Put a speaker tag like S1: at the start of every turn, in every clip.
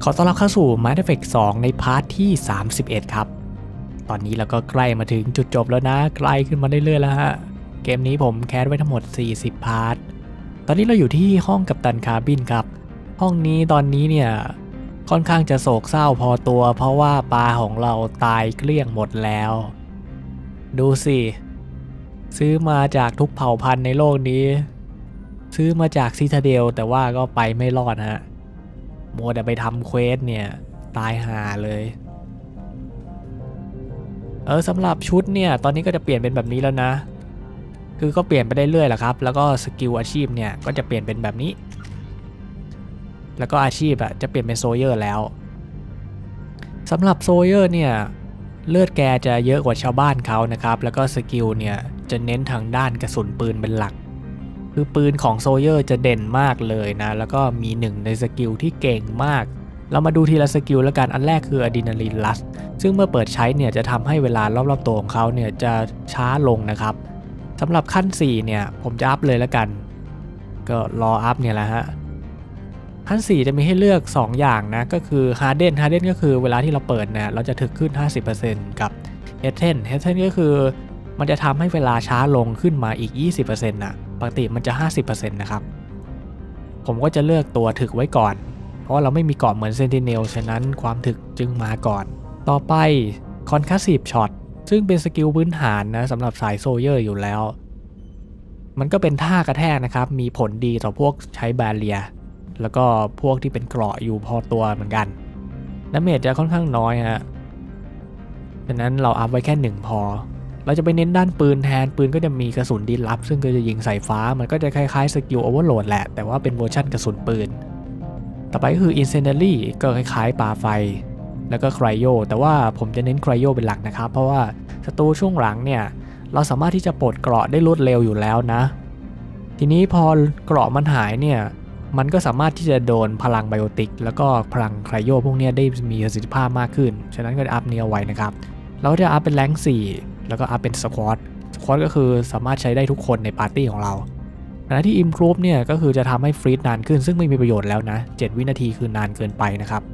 S1: ขอต้อนรับเข้าสู่ Mass Effect 2 ในพาร์ทที่ 31 ครับตอนนี้เราก็ใกล้มาถึงจุดจบแล้วนะใกล้ขึ้นมาเรื่อยๆแล้วฮะเกมนี้ผมแคสไว้ทั้งหมด40พาร์ทตอนนี้เราอยู่ที่ห้องกัปตันคาบินครับห้องนี้ตอนนี้เนี่ยค่อนข้างจะโศกเศร้าพอตัวเพราะว่าปลาของเราตายเกลี้ยงหมดแล้วดูสิซื้อมาจากทุกเผ่าพันธุ์ในโลกนี้ซื้อมาจากซิตาเดลแต่ว่าก็ไปไม่รอดฮะมัวแต่ไปทำเควสเนี่ยตายห่าเลยสำหรับชุดเนี่ยตอนนี้ก็จะเปลี่ยนเป็นแบบนี้แล้วนะคือก็เปลี่ยนไปได้เรื่อยแหละครับแล้วก็สกิลอาชีพเนี่ยก็จะเปลี่ยนเป็นแบบนี้แล้วก็อาชีพจะเปลี่ยนเป็นโซเยอร์แล้วสำหรับโซเยอร์เนี่ยเลือดแกจะเยอะกว่าชาวบ้านเขานะครับแล้วก็สกิลเนี่ยจะเน้นทางด้านกระสุนปืนเป็นหลักคือปืนของโซเยอร์จะเด่นมากเลยนะแล้วก็มีหนึ่งในสกิลที่เก่งมากเรามาดูทีละสกิลแล้วกันอันแรกคืออะดรีนาลีนรัชซึ่งเมื่อเปิดใช้เนี่ยจะทำให้เวลารอบๆตัวของเขาเนี่ยจะช้าลงนะครับสำหรับขั้น4เนี่ยผมจะอัพเลยแล้วกันก็รออัพเนี่ยแหละฮะขั้น4จะมีให้เลือก2อย่างนะก็คือ Harden ก็คือเวลาที่เราเปิดเนี่ยเราจะถึกขึ้น 50% กับ Hasten ก็คือมันจะทำให้เวลาช้าลงขึ้นมาอีก 20% นะปกติมันจะ 50% นะครับผมก็จะเลือกตัวถึกไว้ก่อนเพราะว่าเราไม่มีเกราะเหมือน Sentinel ฉะนั้นความถึกจึงมาก่อนต่อไป Concussive Shot ซึ่งเป็นสกิลพื้นฐานนะสำหรับสายโซเยอร์อยู่แล้วมันก็เป็นท่ากระแทกนะครับมีผลดีต่อพวกใช้แบเรียแล้วก็พวกที่เป็นเกราะอยู่พอตัวเหมือนกันดาเมจจะค่อนข้างน้อยฮะฉะนั้นเราอัพไว้แค่1พอเราจะไปเน้นด้านปืนแทนปืนก็จะมีกระสุนดินลับซึ่งก็จะยิงใส่ฟ้ามันก็จะคล้ายๆสกิลโอเวอร์โหลดแหละแต่ว่าเป็นเวอร์ชันกระสุนปืนต่อไปก็คือ Incendiary ก็คล้ายๆปาไฟแล้วก็ Cryo แต่ว่าผมจะเน้น Cryo เป็นหลักนะครับเพราะว่าศัตรูช่วงหลังเนี่ยเราสามารถที่จะปลดเกราะได้รวดเร็วอยู่แล้วนะทีนี้พอเกราะมันหายเนี่ยมันก็สามารถที่จะโดนพลังไบโอติกแล้วก็พลังไครโยพวกนี้ได้มีประสิทธิภาพมากขึ้นฉะนั้นก็อัพนี้เอาไว้นะครับเราจะอัพเป็นแรงค์4แล้วก็อัพเป็นสควอตก็คือสามารถใช้ได้ทุกคนในปาร์ตี้ของเราขณะที่ Improve เนี่ยก็คือจะทำให้ฟรีซนานขึ้นซึ่งไม่มีประโยชน์แล้วนะ7วินาทีคือนานเกินไปนะครับ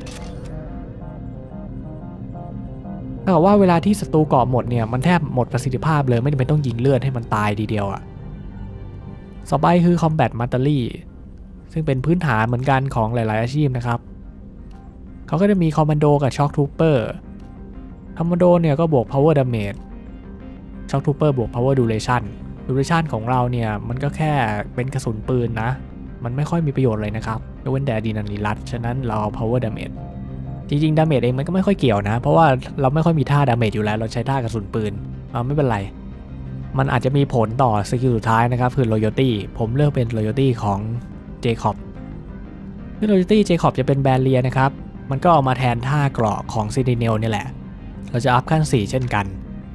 S1: ถ้าเกิดว่าเวลาที่ศัตรูเกาะหมดเนี่ยมันแทบหมดประสิทธิภาพเลยไม่จำเป็นต้องยิงเลือดให้มันตายทีเดียวต่อไปคือ Combat Materyซึ่งเป็นพื้นฐานเหมือนกันของหลายๆอาชีพนะครับเขาก็จะมีคอมมานโดกับช็อคทูเปอร์คอมมานโดเนี่ยก็บวก power damage ช็อคทูเปอร์บวก power duration ของเราเนี่ยมันก็แค่เป็นกระสุนปืนนะมันไม่ค่อยมีประโยชน์เลยนะครับยกเว้นแต่อะดรีนาลีนรัชฉะนั้นเราเอา power damage จริงๆ damage เองมันก็ไม่ค่อยเกี่ยวนะเพราะว่าเราไม่ค่อยมีท่า damage อยู่แล้วเราใช้ท่ากระสุนปืนไม่เป็นไรมันอาจจะมีผลต่อสกิลสุดท้ายนะครับคือ loyalty ผมเลือกเป็น loyalty ของเจคอบซึ่ง loyalty เจคอบจะเป็นแบเรียนะครับมันก็เอามาแทนท่าเกราะของ Sentinel นี่แหละเราจะอัพขั้น4เช่นกัน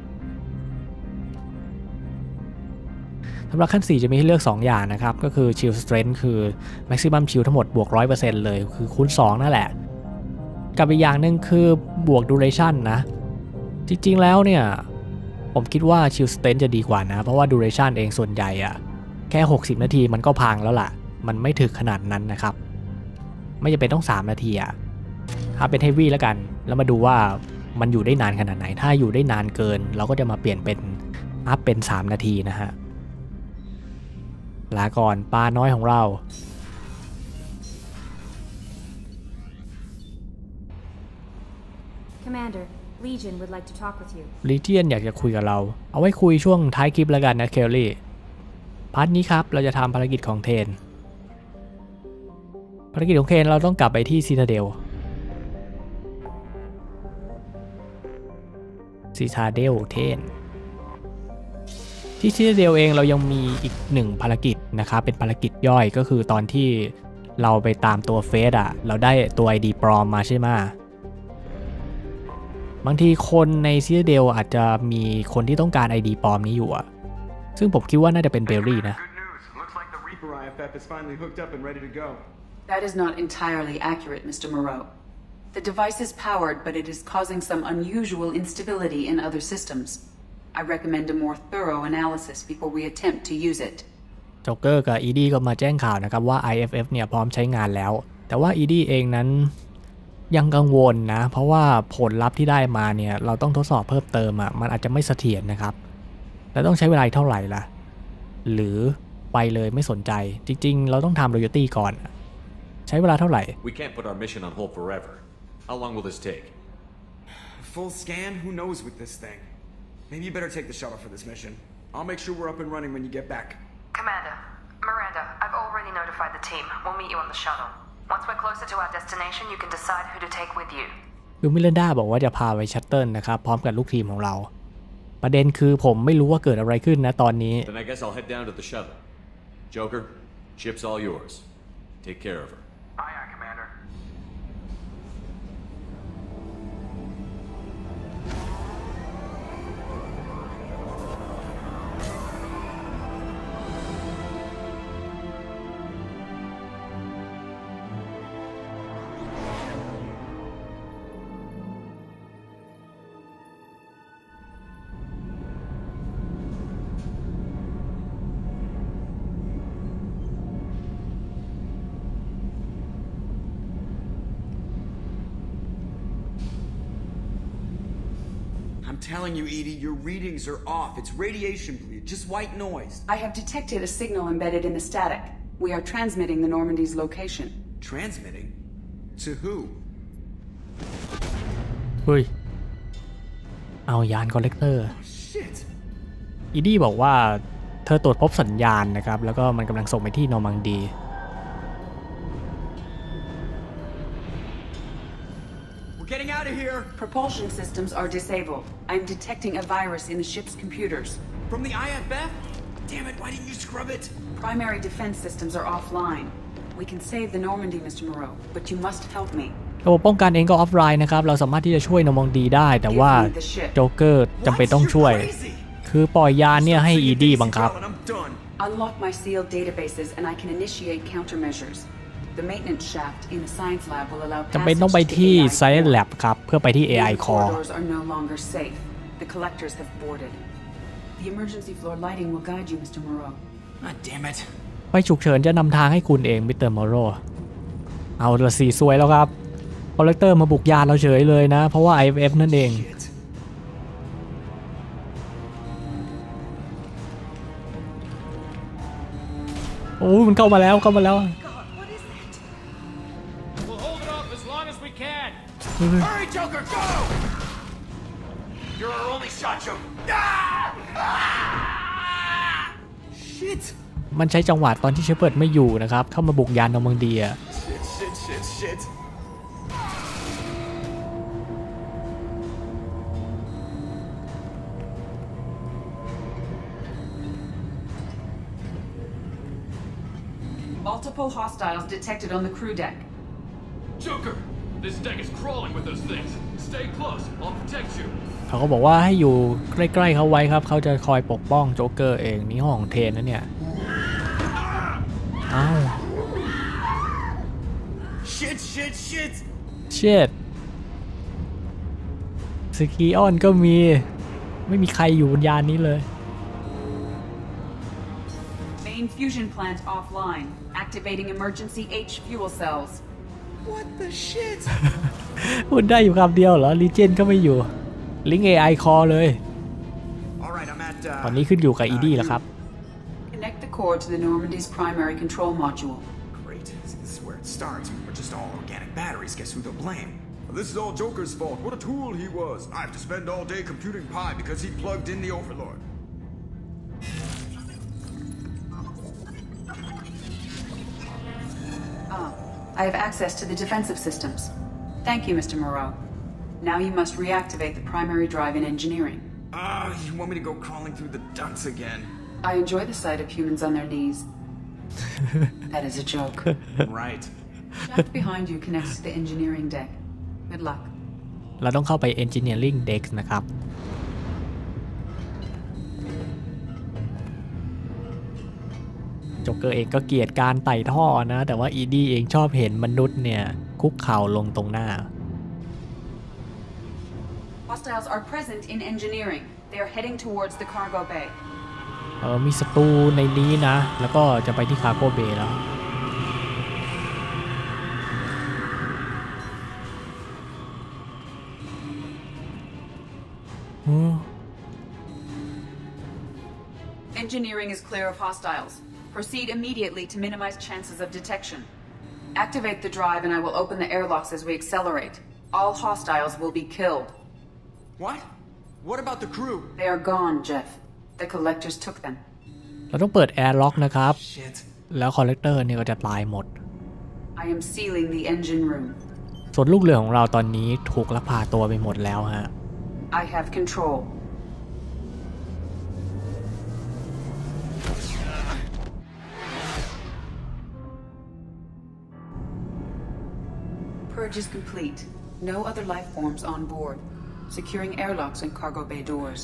S1: สำหรับขั้น4จะมีให้เลือก2อย่างนะครับก็คือ Shield Strength คือ Maximum Shield ทั้งหมดบวก 100% เลยคือคูณ2นั่นแหละกับอีกอย่างหนึ่งคือบวก Duration นะจริงๆแล้วเนี่ยผมคิดว่า Shield Strength จะดีกว่านะเพราะว่า Duration เองส่วนใหญ่แค่60นาทีมันก็พังแล้วล่ะมันไม่ถึงขนาดนั้นนะครับไม่จำเป็นต้อง3นาทีถ้าเป็น Heavy แล้วกันแล้วมาดูว่ามันอยู่ได้นานขนาดไหนถ้าอยู่ได้นานเกินเราก็จะมาเปลี่ยนเป็นอัพเป็น3นาทีนะฮะลาก่อนปลาน้อยของเรา
S2: Commander, Legion would like to talk with you.
S1: Legion อยากจะคุยกับเราเอาไว้คุยช่วงท้ายคลิปแล้วกันนะเคลลี่พาร์ทนี้ครับเราจะทำภารกิจของเทนภารกิจของเทนเราต้องกลับไปที่ซิตาเดลเทนที่ซิตาเดลเองเรายังมีอีก1ภารกิจนะครับเป็นภารกิจย่อยก็คือตอนที่เราไปตามตัวเฟสเราได้ตัว ID ปลอมมาใช่ไหมบางทีคนในซิตาเดลอาจจะมีคนที่ต้องการ ID ปลอมนี้อยู่ซึ่งผมคิดว่าน่าจะเป็นเบลลี่นะ
S3: That is not entirely accurate, Mr. Moreau. The device is powered, but it is causing some unusual instability in other systems. I recommend a more thorough analysis before we attempt to use it.
S1: จ็อกเกอร์กับอีดี้ก็มาแจ้งข่าวนะครับว่า IFF เนี่ยพร้อมใช้งานแล้วแต่ว่าอีดี้เองนั้นยังกังวลนะเพราะว่าผลลัพธ์ที่ได้มาเนี่ยเราต้องทดสอบเพิ่มเติมอ่ะมันอาจจะไม่เสถียรนะครับแล้วต้องใช้เวลาเท่าไหร่ล่ะหรือไปเลยไม่สนใจจริงๆเราต้องทำ loyalty ก่อนใช้เวลาเท่าไหร่
S4: We can't put our mission on hold forever. How long will this take?
S5: Full scan? Who knows with this thing? Maybe you better take the shuttle for this mission. I'll make sure we're up and running when you get back.
S6: Commander, Miranda, I've already notified the team. We'll meet you on the shuttle. Once we're closer to our destination, you can decide who to take with you.
S1: คือมิลันดาบอกว่าจะพาไปชัตเติลนะครับพร้อมกับลูกทีมของเราประเด็นคือผมไม่รู้ว่าเกิดอะไรขึ้นนะตอนนี้
S4: Then I guess I'll head down to the shuttle. Joker, ship's all yours. Take care of her.
S5: Aye, aye, Commander. I'm telling you, Edie, your readings are off. It's radiation bleed, just white noise.
S3: I have detected a signal embedded in the static. We are transmitting the Normandy's location.
S5: Transmitting? To who?
S1: เฮ้ยเอายานคอลเลกเตอร์
S5: Shit.
S1: อีดี้บอกว่าเธอตรวจพบสัญญาณนะครับแล้วก็มันกำลังส่งไปที่นอร์มังดี
S5: We're getting out of here.
S3: Propulsion systems are disabled. I'm detecting a virus in the ship's computers.
S5: From the IFF? Damn it, why didn't you scrub it?
S3: Primary defense systems are offline. We can save the Normandy, Mr. Moreau, but you must help me.
S1: ระบบป้องกันเองก็ออฟไลน์นะครับเราสามารถที่จะช่วยนอร์มังดีได้แต่ว่าโจ๊กเกอร์จำเป็นต้องช่วย คือปล่อยยานเนี่ยให้อีดี้บังคับ
S3: Unlock my sealed databases and I can initiate countermeasures. The maintenance shaft in the science lab will allow
S1: จำเป็นต้องไป
S3: passage to
S1: ที่
S3: AI
S1: Science
S3: core.
S1: Lab ครับเพื่อไปที่ AI
S3: The
S1: Core
S3: corridors are no longer safe. The collectors have boarded. The emergency floor lighting will guide you, Mr. Moreau.
S5: Ah, damn it.
S1: ไปฉุกเฉินจะนำทางให้คุณเองมิสเตอร์มอโรเอาละสีสวยแล้วครับคอลเลกเตอร์มาบุกยานเราเฉยเลยนะเพราะว่า IFF นั่นเอง
S5: Shit.
S1: โอ้มันเข้ามาแล้วเข้ามาแล้ว
S4: We'll hold it off as long as we can.
S5: Hurry, Joker, go! You're our only shot, Joker. Shit.
S1: มันใช้จังหวะตอนที่เชฟเฟิร์ดไม่อยู่นะครับเข้ามาบุกยานนอร์มังดีอะ
S5: Shit.
S3: Multiple hostiles detected on the crew deck.
S7: Joker! This deck is crawling with those things. Stay close. I'll protect you.
S1: เขาก็บอกว่าให้อยู่ใกล้ๆเขาไว้ครับเขาจะคอยปกป้องโจ๊กเกอร์เองนี่ห้องของเทนนะเนี่ยอ้าว
S5: Shit.
S1: เชิดสกีออนก็มีไม่มีใครอยู่บนยานนี้เลย
S3: Main fusion plant offline. Activating emergency H fuel cells.
S5: What the shit?
S1: พูดได้อยู่คำเดียวเหรอลีเจนก็ไม่อยู่ลิงก์ AI Core เลย
S5: All right, I'm at.
S1: ตอนนี้ขึ้นอยู่กับอีดี้แล้วครับ
S3: Connect the core to the Normandy's primary control module.
S5: Great. This is where it starts. We're just all organic batteries. Guess who they'll blame? This is all Joker's fault. What a tool he was. I have to spend all day computing pi because he plugged in the Overlord.
S3: I have access to the defensive systems. Thank you, Mr. Moreau. Now you must reactivate the primary drive in engineering.
S5: You want me to go crawling through the ducts again?
S3: I enjoy the sight of humans on their knees. That is a joke.
S5: Right.
S3: Shaft behind you connects to the engineering deck. Good luck.
S1: เราต้องเข้าไป Engineering Deck นะครับโจ๊กเกอร์เองก็เกลียดการไต่ท่อนะแต่ว่าอีดี้เองชอบเห็นมนุษย์เนี่ยคุกเข่าลงตรงหน้า
S3: Hostiles are present in engineering. They are heading towards the cargo bay.
S1: มีศัตรูในนี้นะแล้วก็จะไปที่คาร์โกเบย์แล้ว
S3: Engineering is clear of hostiles. Proceed immediately to minimize chances of detection. Activate the drive and I will open the airlocks as we accelerate. All hostiles will be killed.
S5: What? What about the crew?
S3: They are gone, Jeff. The collectors took them.
S1: เราต้องเปิดแอร์ล็อกนะครับ
S5: Shit.
S1: แล้วคอลเลกเตอร์เนี่ยก็จะตายหมด
S3: I am sealing the engine room.
S1: ส่วนลูกเรือของเราตอนนี้ถูกลักพาตัวไปหมดแล้วฮะ
S3: I have control. Purge is complete. No other life forms on board. Securing airlocks and cargo bay doors.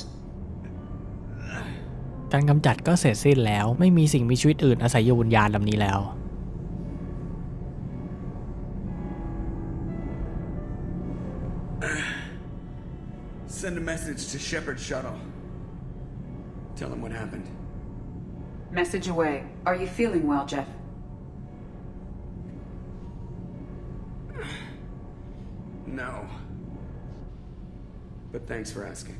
S1: การกำจัดก็เสร็จสิ้นแล้วไม่มีสิ่งมีชีวิตอื่นอาศัยอยู่บนยานลำนี้แล้ว
S5: Send a message to Shepard Shuttle. Tell him what happened.
S3: Message away. Are you feeling well, Jeff?
S5: No. But thanks for asking.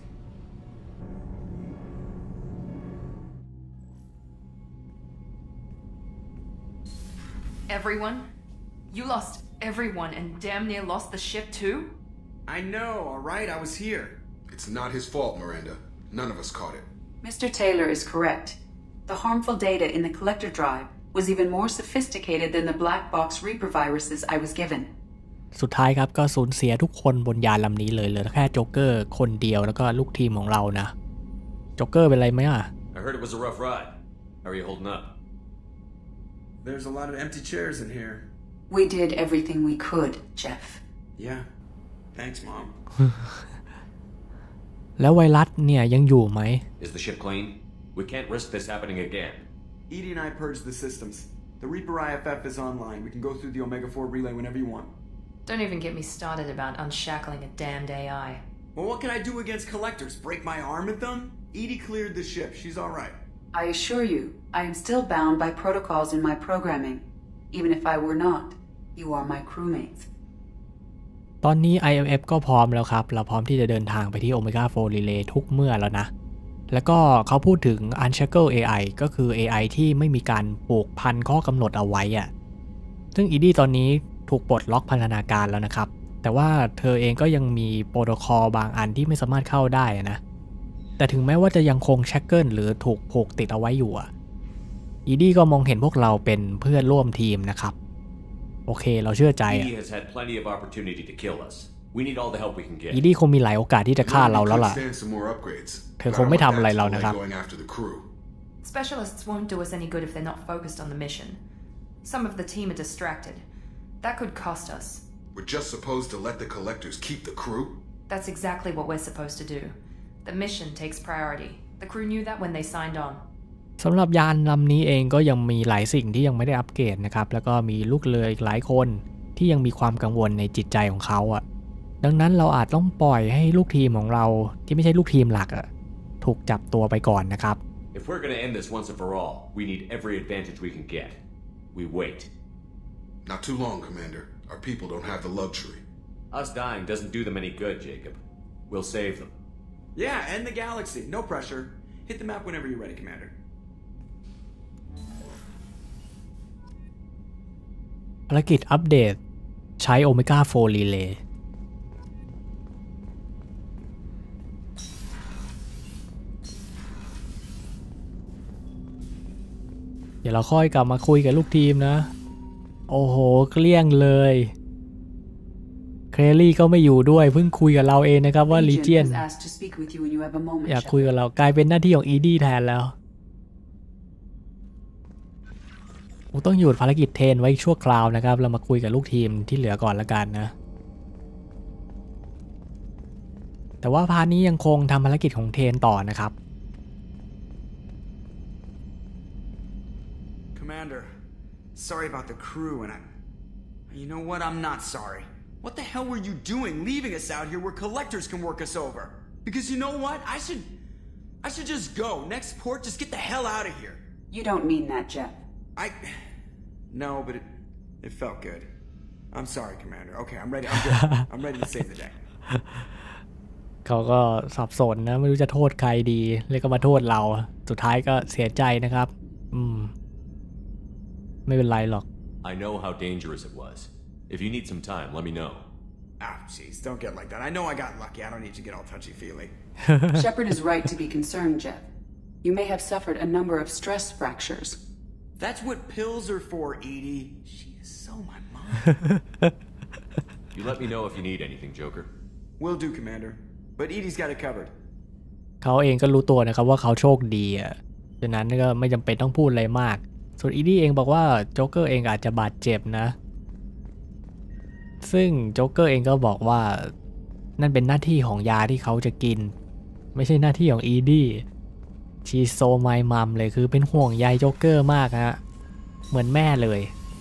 S6: Everyone? You lost everyone and damn near lost the ship too?
S5: I know, alright? I was here.
S8: It's not his fault, Miranda. None of us caught it.
S3: Mr. Taylor is correct. The harmful data in the collector drive was even more sophisticated than the black box Reaper viruses I was given.
S1: สุดท้ายครับก็สูญเสียทุกคนบนยานลำนี้เลยเหลือแค่โจ๊กเกอร์คนเดียวแล้วก็ลูกทีมของเรานะโจ๊กเกอร์เป็นไรไหมอ่ะ
S4: I heard it was a rough ride. How are you holding up?
S5: There's a lot of empty chairs in here.
S3: We did everything we could, Jeff.
S5: Yeah. Thanks, Mom.
S1: แล้วไวรัสเนี่ยยังอยู่ไหม
S4: Is the ship clean? We can't risk this happening again.
S5: Edie and I purged the systems. The Reaper IFF is online. We can go through the Omega-4 relay whenever you want.
S6: Don't even get me started about unshackling a damned AI.
S5: Well, what can I do against collectors? Break my arm at them? Edie cleared the ship. She's alright.
S3: I assure you, I am still bound by protocols in my programming. Even if I were not, you are my crewmates.
S1: ตอนนี้ IMF ก็พร้อมแล้วครับเราพร้อมที่จะเดินทางไปที่ Omega 4 Relay ทุกเมื่อแล้วนะแล้วก็เขาพูดถึง Unshackle AI ก็คือ AI ที่ไม่มีการผูกพันข้อกำหนดเอาไว้อะซึ่งอีดี้ตอนนี้ถูกปลดล็อกพันธนาการแล้วนะครับแต่ว่าเธอเองก็ยังมีโปรโตคอลบางอันที่ไม่สามารถเข้าได้นะแต่ถึงแม้ว่าจะยังคงแชกเกิลหรือถูกผูกติดเอาไว้อยู่อีดี้ก็มองเห็นพวกเราเป็นเพื่อนร่วมทีมนะครับโอเคเราเชื่อใจ
S4: Edie has had plenty of opportunity to kill us. We need all the help we can get.
S1: อีดี้คงมีหลายโอกาสที่จะฆ่าเราแล้วล่ะ
S8: Stand some more upgrades.
S1: เธอคงไม่ทำอะไรเรานะครับ
S8: Going after the crew.
S6: Specialists won't do us any good if they're not focused on the mission. Some of the team are distracted. That could cost us.
S8: We're just supposed to let the collectors keep the crew?
S6: That's exactly what we're supposed to do. The mission takes priority. The crew knew that when they signed on.
S1: สำหรับยานลำนี้เองก็ยังมีหลายสิ่งที่ยังไม่ได้อัปเกรดนะครับแล้วก็มีลูกเรืออีกหลายคนที่ยังมีความกังวลในจิตใจของเขาดังนั้นเราอาจต้องปล่อยให้ลูกทีมของเราที่ไม่ใช่ลูกทีมหลักถูกจับตัวไปก่อนนะครับ
S4: If we're going to end this once and for all, we need every advantage we can get. We wait.
S8: Not too long, Commander. Our people don't have the luxury.
S4: Us dying doesn't do them any good, Jacob. We'll save them.
S5: Yeah, end the galaxy. No pressure. Hit the map whenever you're ready, Commander.
S1: ภารกิจอัปเดตใช้ Omega 4 Relay เดี๋ยวเราค่อยกลับมาคุยกับลูกทีมนะโอ้โหเกลี้ยงเลยเคลลี่ก็ไม่อยู่ด้วยเพิ่งคุยกับเราเองนะครับว่า Legion อยากคุยกับเรากลายเป็นหน้าที่ของ Edie แทนแล้วต้องหยุดภารกิจเทรนไว้ชั่วคราวนะครับเรามาคุยกับลูกทีมที่เหลือก่อนละกันนะแต่ว่าพาร์ทนี้ยังคงทำภารกิจของเทรนต่อนะครับ
S5: Commander, sorry about the crew and you know what? I'm not sorry. What the hell were you doing leaving us out here where collectors can work us over? Because you know what? I should just go. Next port, just get the hell out of here.
S3: You don't mean that, Jeff.
S5: No, but it felt good. I'm sorry, Commander. Okay, I'm ready. I'm good. I'm ready to save the day.
S1: เขเขาก็สับสนนะไม่รู้จะโทษใครดีเลยก็มาโทษเราสุดท้ายก็เสียใจนะครับไม่เป็นไรหรอก
S4: I know how dangerous it was. If you need some time, let me know.
S5: Ah, jeez, don't get like that. I know I got lucky. I don't need to get all touchy-feely.
S3: Shepard is right to be concerned, Jeff. You may have suffered a number of stress fractures.
S5: That's what pills are for, Edie. She is so my mom.
S4: You let me know if you need anything, Joker.
S5: Will do, Commander. But Edie's got it covered.
S1: เขาเองก็รู้ตัวนะครับว่าเขาโชคดีฉะนั้นก็ไม่จำเป็นต้องพูดอะไรมากส่วนอีดี้เองบอกว่าโจ๊กเกอร์เองอาจจะบาดเจ็บนะซึ่งโจ๊กเกอร์เองก็บอกว่านั่นเป็นหน้าที่ของยาที่เขาจะกินไม่ใช่หน้าที่ของอีดี้ชีโซไมมัมเลยคือเป็นห่วงใยโจ๊กเกอร์มากฮะเหมือนแม่เลย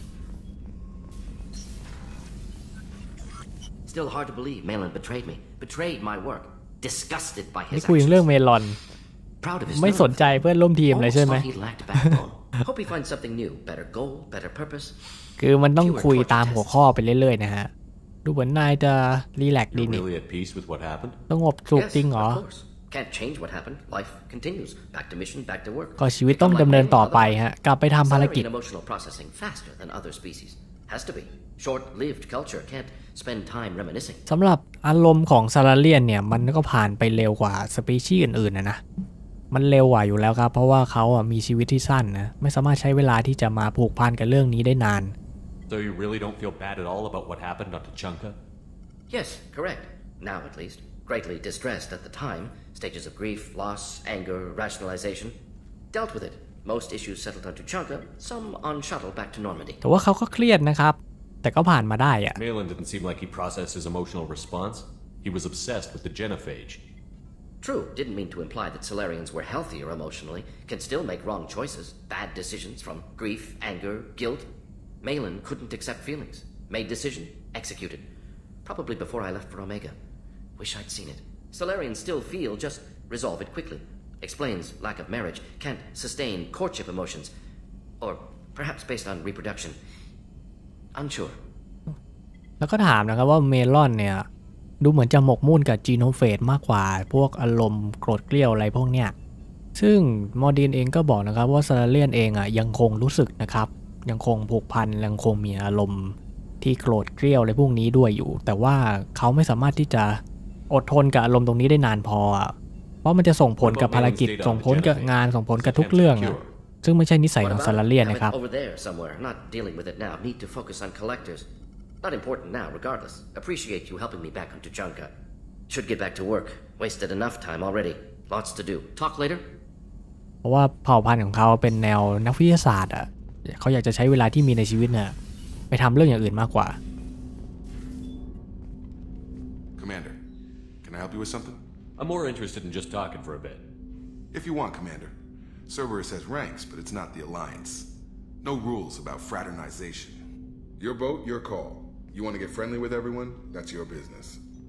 S9: Still hard to believe Malin betrayed me, betrayed my work, disgusted by his
S1: นี่คุยเรื่องเมลอน
S9: Proud of his
S1: ไม่สนใจเพื่อนร่วมทีมเลยใช่ไหม
S9: Almost thought he lacked backbone. Hope he finds something new, better goal, better purpose.
S1: คือมันต้องคุยตามหัวข้อไปเรื่อยๆนะฮะดูเหมือนนายจะรีแลกซ์ดี
S4: You're
S1: นี่
S4: really at peace with what happened?
S1: สงบสุข
S9: Yes,
S1: จริงเหรอ
S9: of course. Can't change what happened. Life continues. Back to mission, back to work.
S1: ก็ชีวิตต้องดำเนินต่อไปฮะกลับไปทำภารกิจ
S9: Salarian emotional processing faster than other species. Has to be. Short-lived culture can't spend time reminiscing.
S1: สำหรับอารมณ์ของซาลาเลียนเนี่ยมันก็ผ่านไปเร็วกว่าสปีชีส์อื่นๆนะมันเร็วกว่าอยู่แล้วครับเพราะว่าเขามีชีวิตที่สั้นนะไม่สามารถใช้เวลาที่จะมาผูกพันกับเรื่องนี้ได้นาน
S4: So you really don't feel bad at all about what happened on Tuchanka?
S9: Yes, correct. Now at least. Greatly distressed at the time. Stages of grief, loss, anger, rationalization. Dealt with it. Most issues settled on Tuchanka, some on shuttle back to Normandy.
S1: แต่ว่าเขาก็เครียดนะครับแต่ก็ผ่านมาได้อะ
S4: Malin didn't seem like he processed his emotional response. He was obsessed with the genophage.
S9: True, didn't mean to imply that Salarians were healthier emotionally, can still make wrong choices, bad decisions from grief, anger, guilt. Malin couldn't accept feelings. Made decision, executed. Probably before I left for Omega. Wish I'd seen it. Salarians still feel, just resolve it quickly. Explains lack of marriage, can't sustain courtship emotions. Or perhaps based on reproduction. Unsure.
S1: แล้วก็ถามนะครับว่าเมลอนเนี่ยดูเหมือนจะหมกมุ่นกับจีโนเฟสมากกว่าพวกอารมณ์โกรธเกรี้ยวอะไรพวกเนี้ยซึ่งมอร์ดีนเองก็บอกนะครับว่าซาลาเลียนเองยังคงรู้สึกนะครับยังคงผูกพันยังคงมีอารมณ์ที่โกรธเกรี้ยวอะไรพวกนี้ด้วยอยู่แต่ว่าเขาไม่สามารถที่จะอดทนกับอารมณ์ตรงนี้ได้นานพอเพราะมันจะส่งผลกับภารกิจส่งผลกับงานส่งผลกับทุกเรื่องซึ่งไม่ใช่นิสัยของซาลาเลียนนะครับ
S9: Over there somewhere, not dealing with it now. Need to focus on collectors. Not important now, regardless. Appreciate you helping me back on Tuchanka. Should get back to work. Wasted enough time already. Lots to do. Talk later.
S1: เพราะว่าเผ่าพันธุ์ของเขาเป็นแนวนักวิทยาศาสตร์เขาอยากจะใช้เวลาที่มีในชีวิตเนี่ยไปทำเรื่องอย่างอื่นมากกว่า
S8: Commander, can I help you with something?
S4: I'm more interested in just talking for a bit.
S8: If you want, Commander. Cerberus has ranks, but it's not the Alliance. No rules about fraternization. Your boat, your call. You want to get friendly with everyone? That's your business.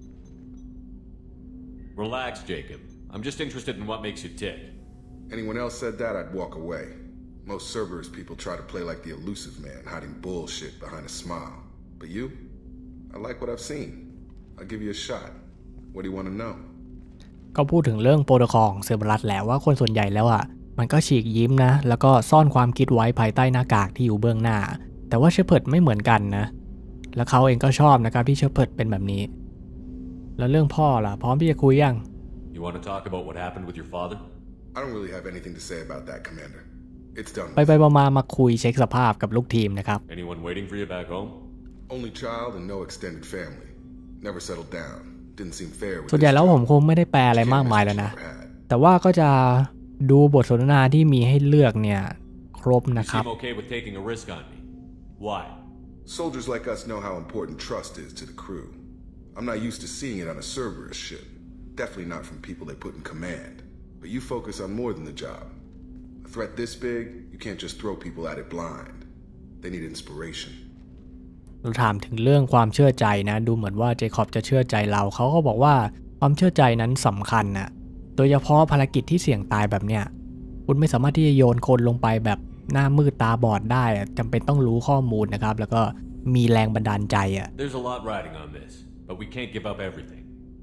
S4: Relax, Jacob. I'm just interested in what makes you tick.
S8: Anyone else said that, I'd walk away. Most Cerberus people try to play like the elusive man, hiding bullshit behind a smile. But you? I like what I've seen. I'll give you a shot. What do you want to know?
S1: ก็พูดถึงเรื่องโปรโตคอลของเซอร์เบรัสแล้วว่าคนส่วนใหญ่แล้วมันก็ฉีกยิ้มนะแล้วก็ซ่อนความคิดไว้ภายใต้หน้ากากที่อยู่เบื้องหน้าแต่ว่าเชฟเพิร์ดไม่เหมือนกันนะแล้วเขาเองก็ชอบนะครับที่เชฟเพิร์ดเป็นแบบนี้แล้วเรื่องพ่อล่ะพร้อมที่จะคุยยัง
S4: You want to talk about what happened with your father?
S8: I don't really have anything to say about that, Commander. It's done.
S1: ไปมาคุยเช็คสภาพกับลูกทีมนะครับ
S4: Anyone waiting for you back home?
S8: Only child and no extended family. Never settled down. Didn't seem fair with
S1: ส่วนใหญ่แล้วผมคงไม่ได้แปลอะไรมากมายแล้วนะแต่ว่าก็จะดูบทสนทนาที่มีให้เลือกเนี่ยครบนะครับ
S4: You seem okay with taking a risk on me. Why?
S8: Soldiers like us know how important trust is to the crew. I'm not used to seeing it on a Cerberus ship. Definitely not from people they put in command. But you focus on more than the job. A threat this big, you can't just throw people at it blind. They need inspiration.
S1: เราถามถึงเรื่องความเชื่อใจนะดูเหมือนว่าเจคอบจะเชื่อใจเราเขาก็บอกว่าความเชื่อใจนั้นสำคัญนะโดยเฉพาะภารกิจที่เสี่ยงตายแบบเนี้ยคุณไม่สามารถที่จะโยนคนลงไปแบบหน้ามืดตาบอดได้จำเป็นต้องรู้ข้อมูลนะครับแล้วก็มีแรงบันดาลใจ
S4: There's a lot riding on this, but we can't give up everything.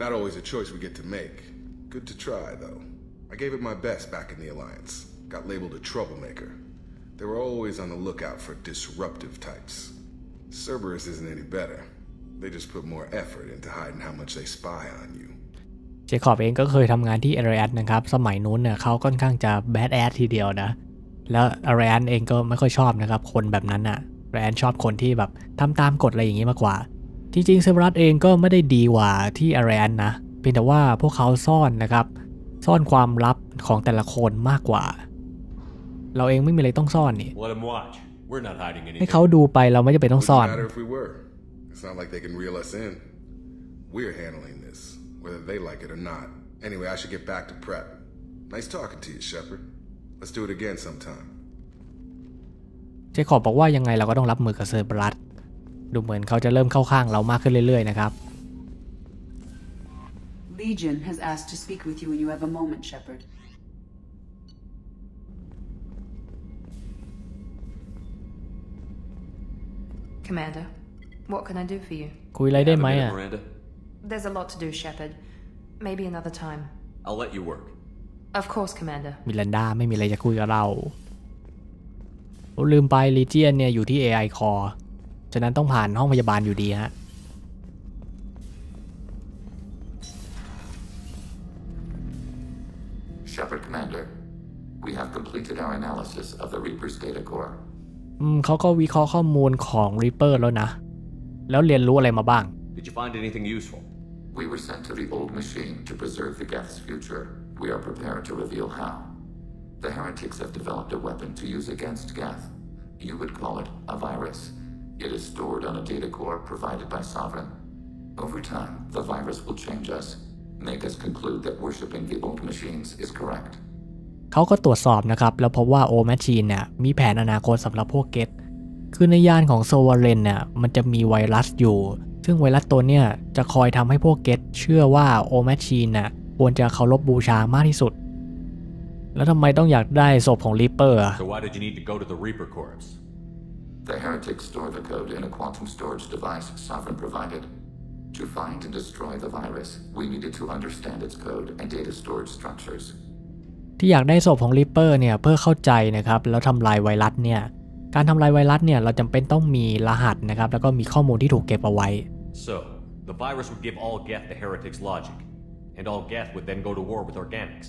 S8: Not always a choice we get to make. Good to try, though. I gave it my best back in the Alliance. Got labeled a troublemaker. They were always on the lookout for disruptive types. Cerberus isn't any better. They just put more effort into hiding how much they spy on you.
S1: เจคอบเองก็เคยทำงานที่ Ariane นะครับสมัยนู้นเนี่ยเขาค่อนข้างจะแบดแอดทีเดียวนะแล้ว Ariane เองก็ไม่ค่อยชอบนะครับคนแบบนั้นน่ะ Ariane ชอบคนที่แบบทำตามกฎอะไรอย่างนี้มากกว่าจริงๆ Cerberus เองก็ไม่ได้ดีกว่าที่ Ariane นะเพียงแต่ว่าพวกเขาซ่อนนะครับซ่อนความลับของแต่ละคนมากกว่าเราเองไม่มีอะไรต้องซ่อนนี่ให้เขาดูไปเราไม่จำเป็นต้องซ่อน
S8: It's not like they can reel us in. We're handling this, whether they like it or not. Anyway, I should get back to prep. Nice talking to you, Shepard. Let's do it again sometime.
S1: เจคอบบอกว่ายังไงเราก็ต้องรับมือกับเซอร์บรัสดูเหมือนเขาจะเริ่มเข้าข้างเรามากขึ้นเรื่อยๆนะครับ
S3: Legion has asked to speak with you when you have a moment, Shepard.
S6: Commander, what can I do for you?
S1: คุยอะไรได้ไหมอ่ะ
S6: There's a lot to do, Shepard. Maybe another time.
S4: I'll let you work.
S6: Of course, Commander.
S1: มิลันดาไม่มีอะไรจะคุยกับเราลืมไป Legion เนี่ยอยู่ที่ AI Core ฉะนั้นต้องผ่านห้องพยาบาลอยู่ดีฮะ
S10: Shepard Commander, we have completed our analysis of the Reaper's data core.
S1: เขาก็วิเคราะห์ข้อมูลของ Reaper แล้วนะแล้วเรียนรู้อะไรมาบ้าง
S4: Did you find anything useful?
S10: We were sent to the old machine to preserve the Geth's future. We are prepared to reveal how. The heretics have developed a weapon to use against Geth. You would call it a virus. It is stored on a data core provided by Sovereign. Over time, the virus will change us, make us conclude that worshipping the old machines is correct.
S1: เขาก็ตรวจสอบนะครับแล้วพบว่า Old Machine เนี่ยมีแผนอนาคตสำหรับพวกเกตคือในยานของ Sovereign เนี่ยมันจะมีไวรัสอยู่ซึ่งไวรัสตัวเนี่ยจะคอยทำให้พวกเกตเชื่อว่า Old Machine น่ะควรจะเคารพบูชามากที่สุดแล้วทำไมต้องอยากได้ศพของ Reaper อ่ะ
S4: So why did you need to go to the Reaper corpse?
S10: The heretics store the code in a quantum storage device Sovereign provided. To find and destroy the virus, we needed to understand its code and data storage structures.
S1: ที่อยากได้ศพของ Reaper เนี่ยเพื่อเข้าใจนะครับแล้วทำลายไวรัสเนี่ยการทำลายไวรัสเนี่ยเราจำเป็นต้องมีรหัสนะครับแล้วก็มีข้อมูลที่ถูกเก็บเอาไว้
S4: So the virus would give all Geth the heretics logic, and all Geth would then go to war with organics.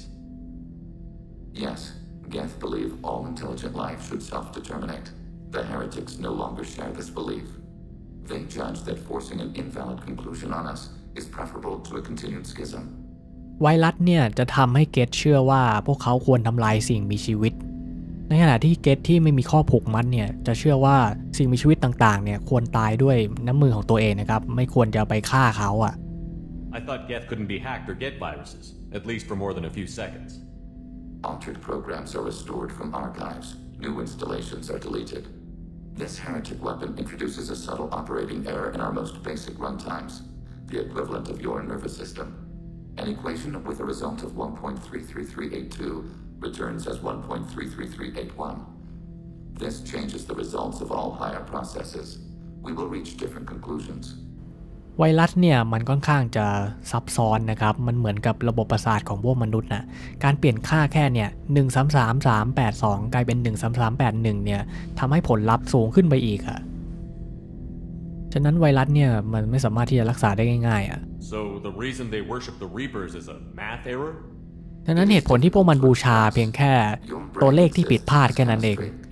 S10: Yes, Geth believe all intelligent life should self-determinate. The heretics no longer share this belief. They judge that forcing an invalid conclusion on us is preferable to a continued schism.
S1: ไวรัสเนี่ยจะทำให้เกตเชื่อว่าพวกเขาควรทำลายสิ่งมีชีวิตในขณะที่เกตที่ไม่มีข้อผูกมัดเนี่ยจะเชื่อว่าสิ่งมีชีวิตต่างๆเนี่ยควรตายด้วยน้ำมือของตัวเองนะครับไม่ควรจะไปฆ่าเขาอ่ะ
S4: I thought Geth couldn't be hacked or get viruses, at least for more than a few seconds.
S10: Altered programs are restored from archives. New installations are deleted. This heretic weapon introduces a subtle operating error in our most basic runtimes, the equivalent of your nervous system. An equation with a result of 1.33382 returns as 1.33381. This changes the results of all higher processes. We will reach different conclusions.
S1: ไวรัสเนี่ยมันค่อนข้างจะซับซ้อนนะครับมันเหมือนกับระบบประสาทของพวกมนุษย์นะการเปลี่ยนค่าแค่เนี่ย133382กลายเป็น13381เนี่ยทำให้ผลลัพธ์สูงขึ้นไปอีกอะฉะนั้นไวรัสเนี่ยมันไม่สามารถที่จะรักษาได้ง่ายๆอะ
S4: So the reason they worship the Reapers is a math error?
S1: ฉะนั้นเหตุผลที่พวกมันบูชาเพียงแค่ตัวเลขที่ผิดพลาดแค่นั้นเอง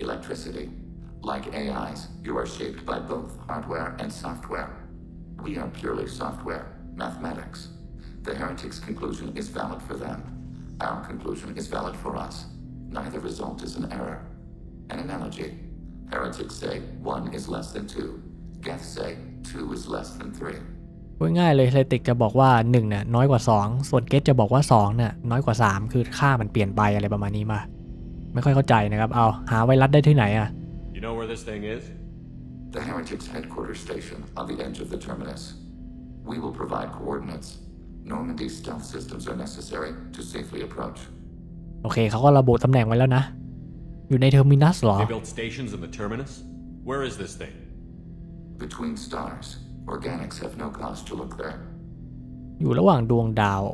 S10: Like AIs, you are shaped by both hardware and software. We are purely software, mathematics. The heretics' conclusion is valid for them. Our conclusion is valid for us. Neither result is an error. An analogy. Heretics say 1 is less than 2. Geth say 2 is less than 3.
S1: พูดง่ายเลยเฮเลติกจะบอกว่า1เนี่ยน้อยกว่า2ส่วนเกตจะบอกว่า2เนี่ยน้อยกว่า3คือค่ามันเปลี่ยนไปอะไรประมาณนี้มาไม่ค่อยเข้าใจนะครับเอาหาไวรัสได้ที่ไหนอะ
S4: You know where this thing is?
S10: The heretics' headquarters station on the edge of the terminus. We will provide coordinates. Normandy stealth systems are necessary to safely approach.
S1: โอเคเขาก็ระบุตำแหน่งไว้แล้วนะอยู่ในเทอร์มินัสเหรอ
S4: They built stations in the terminus? Where is this thing?
S10: Between stars. Organics have no cause to look there.
S1: อยู่ระหว่างดวงดาว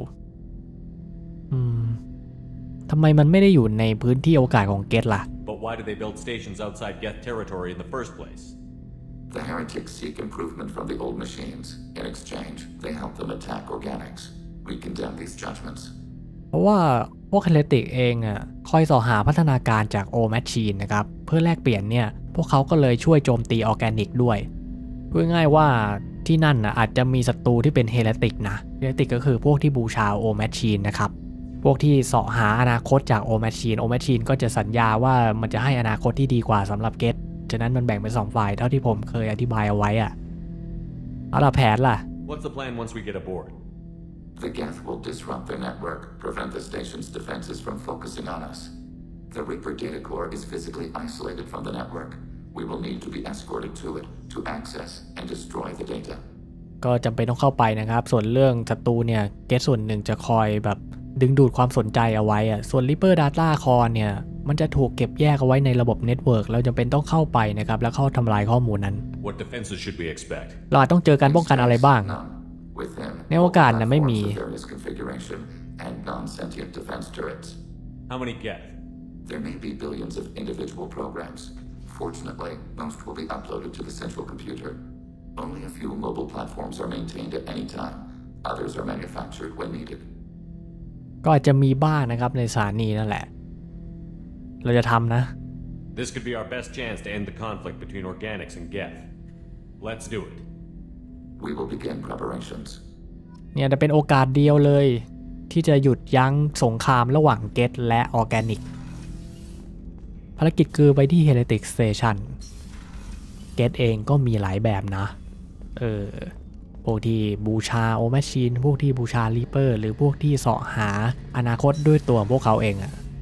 S1: ทำไมมันไม่ได้อยู่ในพื้นที่โอกาสของเกตล่ะ
S4: But why do they build stations outside Geth territory in the first place?
S10: The heretics seek improvement from the old machines. In exchange, they help them attack organics. We condemn these judgments.
S1: เพราะว่าพวกเฮเลติกเองคอยสอหาพัฒนาการจากโอแมชชีนนะครับเพื่อแลกเปลี่ยนเนี่ยพวกเขาก็เลยช่วยโจมตีออร์แกนิกด้วยพูดง่ายว่าที่นั่นอาจจะมีศัตรูที่เป็นเฮเลติกนะเฮเลติกก็คือพวกที่บูชาโอแมชชีนนะครับพวกที่เสาะหาอนาคตจากโอแมชชีนก็จะสัญญาว่ามันจะให้อนาคตที่ดีกว่าสำหรับเกตฉะนั้นมันแบ่งเป็น2ฝ่ายเท่าที่ผมเคยอธิบายเอาไว้เอาล่ะแผนล่ะ
S4: What's the plan once we get aboard?
S10: The Geth will disrupt their network, prevent the station's defenses from focusing on us. The Reaper data core is physically isolated from the network. We will need to be escorted to it to access and destroy the data.
S1: ก็จำเป็นต้องเข้าไปนะครับส่วนเรื่องศัตรูเนี่ยเกตส่วนหนึ่งจะคอยแบบดึงดูดความสนใจเอาไว้ส่วน Reaper Data Core เนี่ยมันจะถูกเก็บแยกเอาไว้ในระบบเน็ตเวิร์กเราจำเป็นต้องเข้าไปนะครับแล้วเข้าทำลายข้อมูลนั้น
S4: What defenses should we expect?
S1: เราอาจต้องเจอการป้องกันอะไรบ้างในโอกาสนะไม่มี
S4: How many Geth?
S10: There may be billions of individual programs. Fortunately, most will be uploaded to the central computer. Only a few mobile platforms are maintained at any time. Others are manufactured when needed.
S1: ก็อาจจะมีบ้างนะครับในสถานีนั่นแหละเราจะทำนะ
S4: This could be our best chance to end the conflict between Organics and Geth. Let's do it.
S10: We will begin preparations.
S1: เนี่ยจะเป็นโอกาสเดียวเลยที่จะหยุดยั้งสงครามระหว่างเกตและออร์แกนิกภารกิจคือไปที่ Heretic Station เกตเองก็มีหลายแบบนะพวกที่บูชาโอแมชชีนพวกที่บูชารีเปอร์หรือพวกที่เสาะหาอนาคตด้วยตัวพวกเขาเอง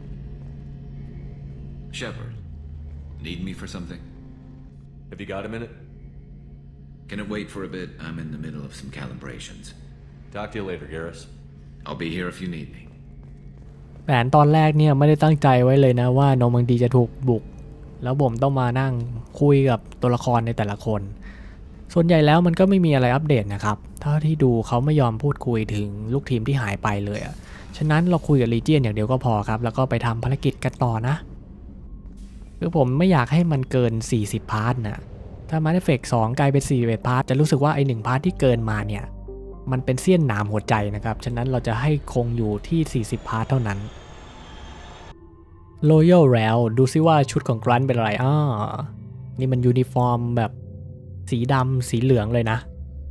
S11: Shepard, need me for something?
S4: Have you got a minute?
S11: Can it wait for a bit? I'm in the middle of some calibrations.
S4: Talk to you later, Garrus.
S11: I'll be here if you need me.
S1: แผนตอนแรกเนี่ยไม่ได้ตั้งใจไว้เลยนะว่าโนมังดีจะถูกบุกแล้วผมต้องมานั่งคุยกับตัวละครในแต่ละคนส่วนใหญ่แล้วมันก็ไม่มีอะไรอัปเดตนะครับเท่าที่ดูเขาไม่ยอมพูดคุยถึงลูกทีมที่หายไปเลยฉะนั้นเราคุยกับลีเจียนอย่างเดียวก็พอครับแล้วก็ไปทำภารกิจกันต่อนะคือผมไม่อยากให้มันเกิน40พาร์ทนะถ้าMass Effect 2กลายเป็น41พาร์ทจะรู้สึกว่าไอ้1พาร์ทที่เกินมาเนี่ยมันเป็นเสี้ยนหนามหัวใจนะครับฉะนั้นเราจะให้คงอยู่ที่40พาร์ทเท่านั้น Royal แล้วดูซิว่าชุดของกรันเป็นอะไรนี่มันยูนิฟอร์มแบบสีดำสีเหลืองเลยนะ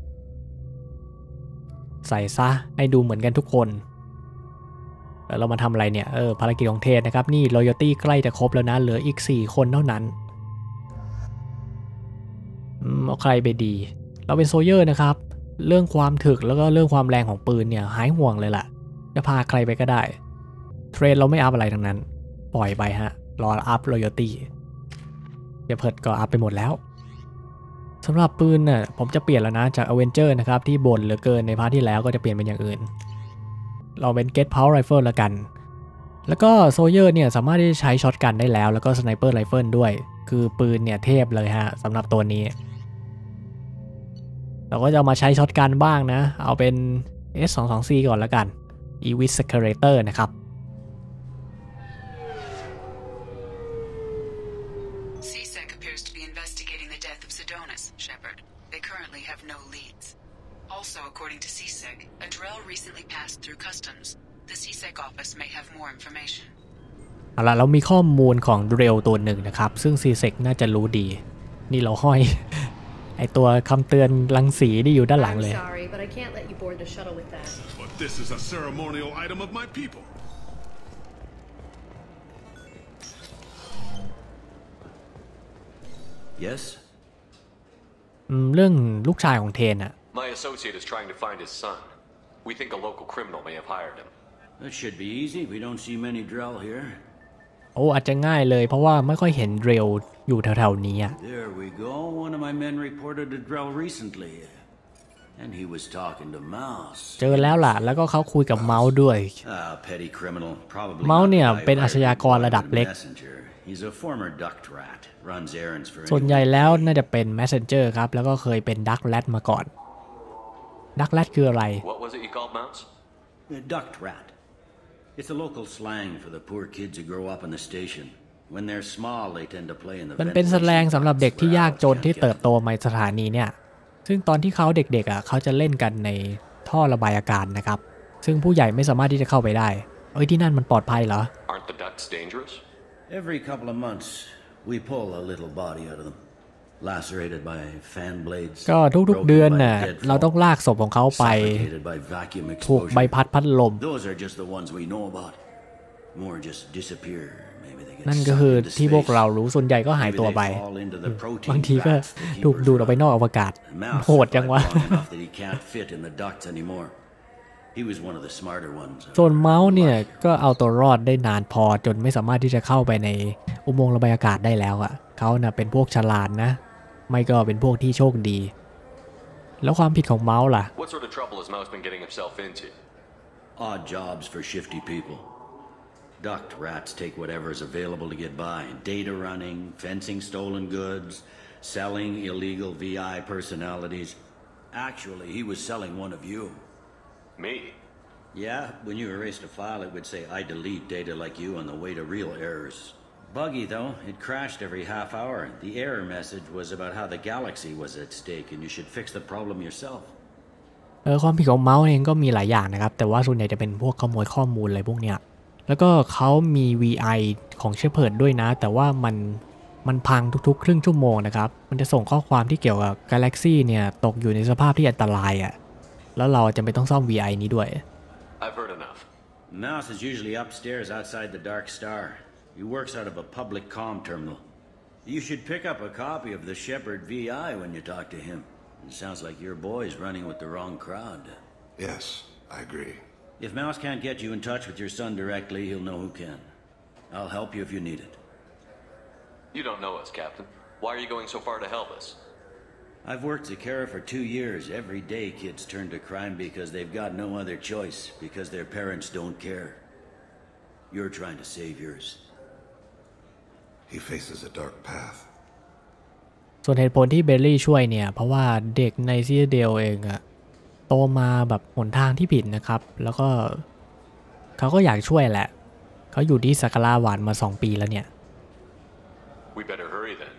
S1: ใส่ซะให้ดูเหมือนกันทุกคนเรามาทำอะไรเนี่ยภารกิจของเทสนะครับนี่ Loyalty ใกล้จะครบแล้วนะเหลืออีก4คนเท่านั้นเอาใครไปดีเราเป็นโซเยอร์นะครับเรื่องความถึกแล้วก็เรื่องความแรงของปืนเนี่ยหายห่วงเลยล่ะจะพาใครไปก็ได้เทรนเราไม่อัพอะไรทั้งนั้นปล่อยไปฮะรออัพ Loyalty อย่าเพิดก็อัพไปหมดแล้วสำหรับปืนน่ะผมจะเปลี่ยนแล้วนะจาก Avenger นะครับที่บ่นเหลือเกินในพาร์ทที่แล้วก็จะเปลี่ยนเป็นอย่างอื่นเราเป็น Get Power Rifle แล้วกันแล้วก็โซเยอร์เนี่ยสามารถที่จะใช้ช็อตกันได้แล้วแล้วก็ Sniper Rifle ด้วยคือปืนเนี่ยเทพเลยฮะสำหรับตัวนี้เราก็จะมาใช้ช็อตกันบ้างนะเอาเป็น S22C ก่อนแล้วกัน Evis Securator นะครับ
S3: CSEC appears to be investigating the death of Sidonis, Shepard. They currently have no leads. Also, according to CSEC, a Drell recently passed through customs. The CSEC office may have more information.
S1: เอาล่ะเรามีข้อมูลของเดลตัวหนึ่งนะครับซึ่ง CSEC น่าจะรู้ดีนี่เราห้อย ไอตัวคำเตือนรังสีที่อยู่ด้านหลังเลย
S12: Sorry, but I can't let you board the shuttle with that.
S13: But this is a ceremonial item of my people.
S11: Yes?
S1: เรื่องลูกชายของเทนอะ
S4: My associate is trying to find his son. We think a local criminal may have hired him.
S14: That should be easy. We don't see many Drell here.
S1: โอ้อาจจะง่ายเลยเพราะว่าไม่ค่อยเห็นเดลอยู่แถวๆนี้อะ
S14: There we go. One of my men reported a Drell recently. And he was talking to Mouse.
S1: เจอแล้วล่ะแล้วก็เขาคุยกับเมาส์ด้วย
S14: petty criminal. Probably
S1: เมาส์เนี่ยเป็นอาชญากรระดับเล็ก
S14: He's a former duct rat. Runs errands for
S1: ส่วนใหญ่แล้วน่าจะเป็น messenger ครับแล้วก็เคยเป็น duck rat มาก่อน duck rat คืออะไร
S4: What was it you called, Mouse?
S14: Duct rat. It's a local slang for the poor kids who grow up in the station. When they're small, they tend to play in the
S1: มันเป็นแสดงสำหรับเด็กที่ยากจนที่เติบโตในสถานีเนี่ยซึ่งตอนที่เขาเด็กๆเขาจะเล่นกันในท่อระบายอากาศนะครับซึ่งผู้ใหญ่ไม่สามารถที่จะเข้าไปได้ที่นั่นมันปลอดภัยเหรอ
S4: Aren't the ducts dangerous?
S14: Every couple of months, we pull a little body out of them, lacerated by fan blades.
S1: ก็ทุกๆเดือนน่ะเราต้องลากศพของเขาไปถูกใบพัดลม
S14: Those are just the ones we know about. More just disappear.
S1: นั่นก็คือที่พวกเรารู้ส่วนใหญ่ก็หายตัวไปบางทีก็ถูกดูดออกไปนอกอวกาศโหดจังวะส่วนเมาส์เนี่ยก็เอาตัวรอดได้นานพอจนไม่สามารถที่จะเข้าไปในอุโมงค์ระบายอากาศได้แล้วอ่ะเขาน่ะเป็นพวกฉลาดนะไม่ก็เป็นพวกที่โชคดีแล้วความผิดของเมาส์ล่ะ
S4: What sort of trouble has Mouse been getting himself into?
S14: Odd jobs for shifty people. Duct rats take whatever is available to get by. Data running, fencing stolen goods, selling illegal VI personalities. Actually, he was selling one of you.
S4: Me?
S14: Yeah, when you erased a file, it would say, I delete data like you on the way to real errors. Buggy, though. It crashed every half hour. The error message was about how the galaxy was at stake, and you should fix the problem yourself.
S1: ความผิดของเมาส์เองก็มีหลายอย่างนะครับแต่ว่าส่วนใหญ่จะเป็นพวกขโมยข้อมูลอะไรพวกเนี้ยแล้วก็เขามี VI ของ Shepard ด้วยนะแต่ว่ามันพังทุกๆครึ่งชั่วโมงนะครับมันจะส่งข้อความที่เกี่ยวกับ Galaxy เนี่ยตกอยู่ในสภาพที่อันตรายอ่ะแล้วเราจะไม่ต้องซ่อม VI นี้ด้วย
S4: I've heard enough.
S14: Mouse is usually upstairs outside the Dark Star. He works out of a public comm terminal. You should pick up a copy of the Shepard VI when you talk to him. It sounds like your boy's running with the wrong crowd.
S8: Yes, I agree.
S14: If Mouse can't get you in touch with your son directly, he'll know who can. I'll help you if you need it.
S4: You don't know us, Captain. Why are you going so far to help us?
S14: I've worked at Kara for 2 years. Every day kids turn to crime because they've got no other choice, because their parents don't care. You're trying to save yours.
S8: He faces a dark path.
S1: ส่วนเหตุผลที่เบลลี่ช่วยเนี่ยเพราะว่าเด็กในซีเดลเองอะโตมาแบบหนทางที่ผิดนะครับแล้วก็เขาก็อยากช่วยแหละเขาอยู่ที่สักการะหวานมา2 ปีแล้วเนี่ย
S4: We better hurry then.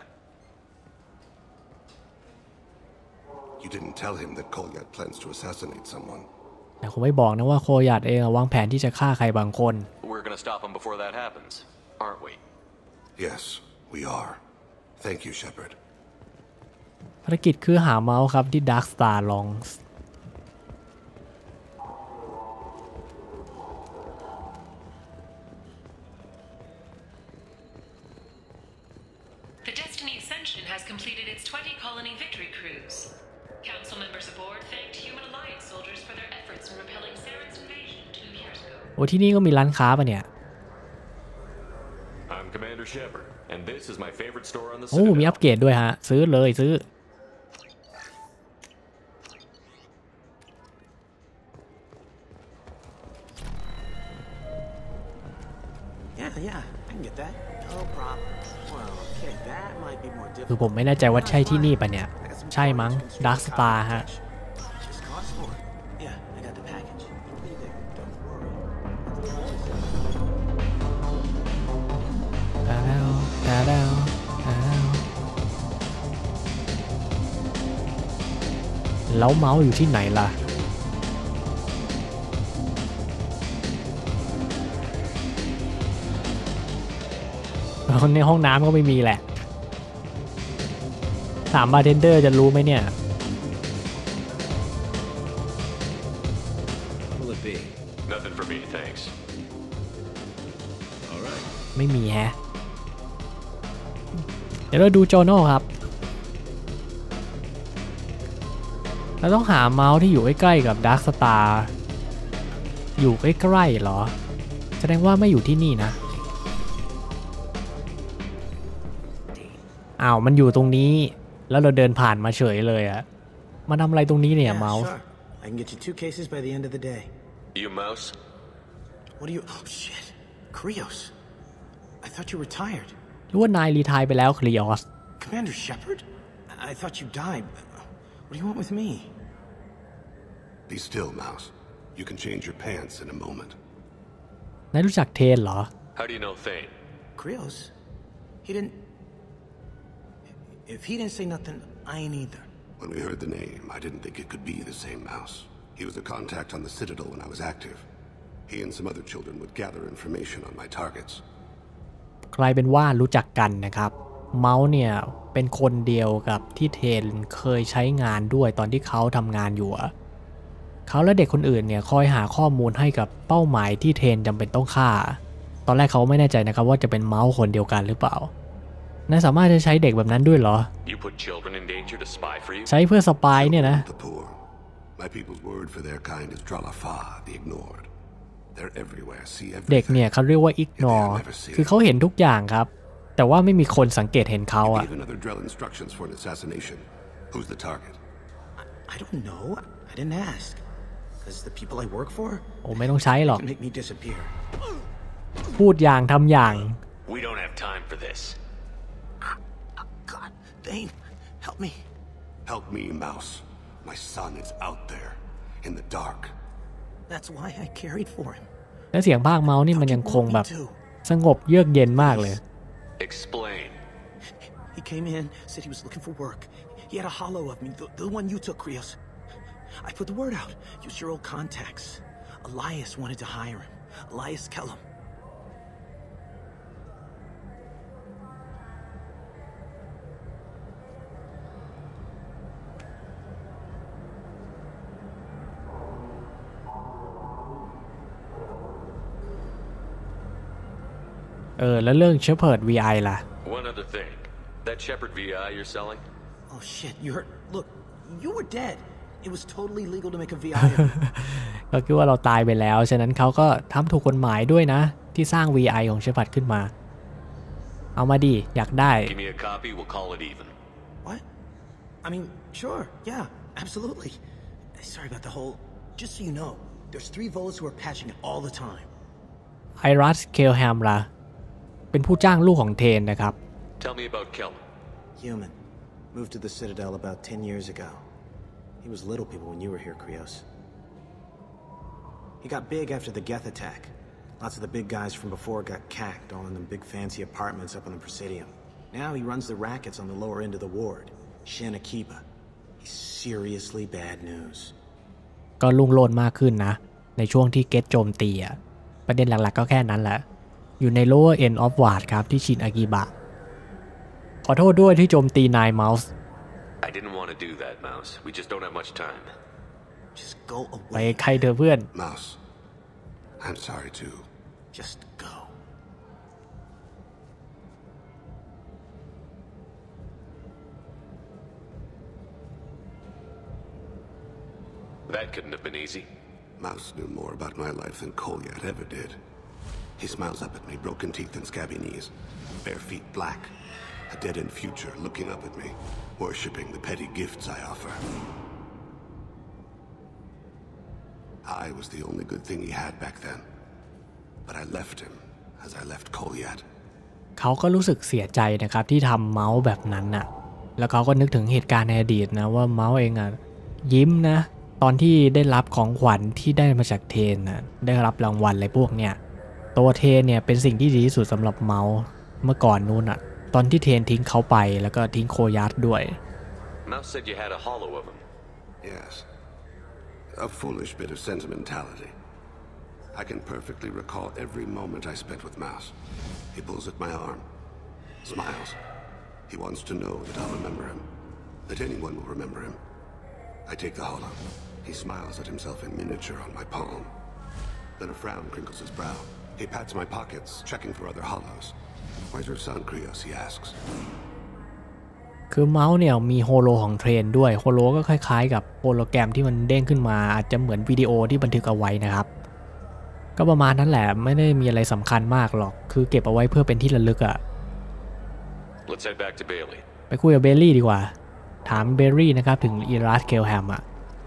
S8: You didn't tell him that Kolyat plans to assassinate someone.
S1: แต่คงไม่บอกนะว่าโคยัดเองวางแผนที่จะฆ่าใครบางคน
S4: We're gonna stop him before that happens, aren't we?
S8: Yes, we are. Thank you, Shepard.
S1: ภารกิจคือหาเมาส์ครับที่ Dark Star Lounge
S6: The Destiny Ascension has completed its 20-colony victory cruise. Council members aboard thanked Human Alliance soldiers for their efforts in repelling Saren's invasion 2 years ago.
S1: โอ้ที่นี่ก็มีร้านค้าป่ะเนี่ย
S4: I'm Commander Shepard, and this is my favorite store on the
S1: Citadel. โอ้มีอัปเกรดด้วยฮะซื้อเลยซื้อ
S15: Yeah, I can get that. No problem. Well, okay, that might be more difficult.
S1: คือผมไม่แน่ใจว่าใช่ที่นี่ป่ะเนี่ยใช่มั้ง Dark Star ฮะ
S15: Just cost for it. Yeah, I got the package. It'll be there. Don't worry.
S1: แล้วเมาส์อยู่ที่ไหนล่ะในห้องน้ำก็ไม่มีแหละถามบาร์เทนเดอร์จะรู้ไหมเนี่ย
S4: Nothing for me, thanks.
S13: All right.
S1: ไม่มีแฮะเดี๋ยวเราดูจอโน่ครับเราต้องหาเมาส์ที่อยู่ใกล้ๆกับ Dark Star อยู่ใกล้ๆเหรอแสดงว่าไม่อยู่ที่นี่นะอ้าวมันอยู่ตรงนี้แล้วเราเดินผ่านมาเฉยเลยอะมาทำอะไรตรงนี้เนี่ยเมาส์
S15: I can get you 2 cases by the end of the day.
S4: You Mouse?
S15: What are you? Oh shit, Krios. I thought you retired.
S1: หรือว่านายรีไทร์ไปแล้วคลีออส
S15: Commander Shepard? I thought you died. What do you want with me?
S8: Be still, Mouse.
S16: You can change your pants in a moment.
S1: นายรู้จักเทนเหรอ
S4: How do you know Thane?
S15: Krios? He didn't... If he didn't say nothing, I ain't either.
S16: When we heard the name, I didn't think it could be the same mouse. He was a contact on the Citadel when I was active. He and some other children would gather information on my targets.
S1: กลายเป็นว่ารู้จักกันนะครับเมาส์เนี่ยเป็นคนเดียวกับที่เทนเคยใช้งานด้วยตอนที่เขาทำงานอยู่เขาและเด็กคนอื่นเนี่ยคอยหาข้อมูลให้กับเป้าหมายที่เทนจำเป็นต้องฆ่าตอนแรกเขาไม่แน่ใจนะครับว่าจะเป็นเมาส์คนเดียวกันหรือเปล่านายสามารถจะใช้เด็กแบบนั้นด้วยเหรอ
S4: You put children in danger to spy for you?
S1: ใช้เพื่อสปายเนี่ยนะ
S16: The poor. My people's word for their kind is Dralafa, the ignored. They're everywhere, see everything.
S1: เด็กเนี่ยเขาเรียกว่า ignore คือเขาเห็นทุกอย่างครับแต่ว่าไม่มีคนสังเกตเห็นเขาอะ
S16: Gave another Drell instructions for an assassination. Who's the target?
S15: I don't know. I didn't ask. Because the people I work for
S1: โอ้ไม่ต้องใช้หรอก
S15: can make me disappear.
S1: พูดอย่างทำอย่าง
S4: We don't have time for this.
S15: God, Thane, help me.
S16: Help me, Mouse. My son is out there, in the dark.
S15: That's why I carried for him.
S1: และเสียงภาคเมาส์นี่มันยังคงแบบสงบเยือกเย็นมากเลย
S4: Explain.
S15: He came in, said he was looking for work. He had a holo of me, the one you took, Krios. I put the word out. Use your old contacts. Elias wanted to hire him. Elias Kellum.
S1: แล้วเรื่อง Shepherd VI ล่ะ
S4: One other thing. That Shepherd VI you're selling?
S15: Oh shit, you heard. Look, you were dead. It was totally legal to make a VI.
S1: ก็คิดว่าเราตายไปแล้วฉะนั้นเขาก็ทำถูกกฎหมายด้วยนะที่สร้าง VI ของ Shepherd ขึ้นมาเอามาดิอยากได้
S4: Give me a copy, we'll call it even.
S15: What? I mean, sure, yeah, absolutely. Sorry about the whole... Just so you know, there's 3 Volas who are patching it all the time.
S1: Iras Kelham ล่ะเป็นผู้จ้างลูกของเทนนะครับ
S4: Tell me about Kellum.
S15: Human. Moved to the Citadel about 10 years ago. He was little people when you were here, Krios. He got big after the Geth attack. Lots of the big guys from before got cacked all in them big fancy apartments up on the Presidium. Now he runs the rackets on the lower end of the ward. Shin Akiba. He's seriously bad news.
S1: ก็ลุ่งโลดมากขึ้นนะในช่วงที่เกตโจมตีประเด็นหลักๆก็แค่นั้นแหละอยู่ใน lower end of ward ครับที่ชินอากิบะขอโทษด้วยที่โจมตีนายเมาส์
S4: I didn't want to do that, Mouse. We just don't have much time.
S15: Just go away.
S1: ไปใครเธอเพื่อน
S16: Mouse, I'm sorry too.
S15: Just go.
S4: That couldn't have been easy.
S16: Mouse knew more about my life than Kolyat ever did. He smiles up at me, broken teeth and scabby knees, bare feet black, a dead-end future looking up at me, worshipping the petty gifts I offer. I was the only good thing he had back then, but I left him as I left Kolyat.
S1: เขาก็รู้สึกเสียใจนะครับที่ทำเมาส์แบบนั้นน่ะแล้วเขาก็นึกถึงเหตุการณ์ในอดีตนะว่าเมาส์เองยิ้มนะตอนที่ได้รับของขวัญที่ได้มาจากเทนนะได้รับรางวัลอะไรพวกเนี้ยตัวเทนเนี่ยเป็นสิ่งที่ดีที่สุดสำหรับเมาส์เมื่อก่อนนู้นตอนที่เทนทิ้งเขาไปแล้วก็ทิ้งโคยัสด้วย
S4: Mouse said you had a holo of him.
S16: Yes. A foolish bit of sentimentality. I can perfectly recall every moment I spent with Mouse. He pulls at my arm, smiles. He wants to know that I'll remember him, that anyone will remember him. I take the holo. He smiles at himself in miniature on my palm. Then a frown crinkles his brow. He pats my pockets, checking for other holos. Where's your son, Krios? He asks.
S1: คือเมาส์เนี่ยมีโฮโลของเทรนด้วยโฮโลก็คล้ายๆกับโฮโลแกรมที่มันเด้งขึ้นมาอาจจะเหมือนวิดีโอที่บันทึกเอาไว้นะครับก็ประมาณนั้นแหละไม่ได้มีอะไรสำคัญมากหรอกคือเก็บเอาไว้เพื่อเป็นที่ระลึก
S4: Let's head back to Bailey.
S1: ไปคุยกับเบลลี่ดีกว่าถามเบลลี่นะครับถึงอีรัสเคลแฮม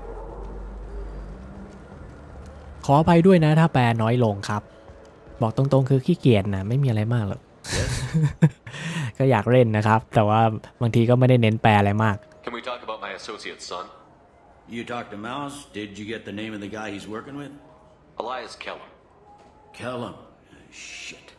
S1: ขออภัยด้วยนะถ้าแปลน้อยลงครับบอกตรงๆคือขี้เกียจนะไม่มีอะไรมากหรอก ก็อยากเล่นนะครับแต่ว่าบางทีก็ไม่ได้เน้นแปลอะไรมาก
S4: Can we talk about my associate's son?
S14: You talked to Mouse? Did you get the name of the guy he's working with?
S4: Elias Kellum.
S14: Kellum? Shit.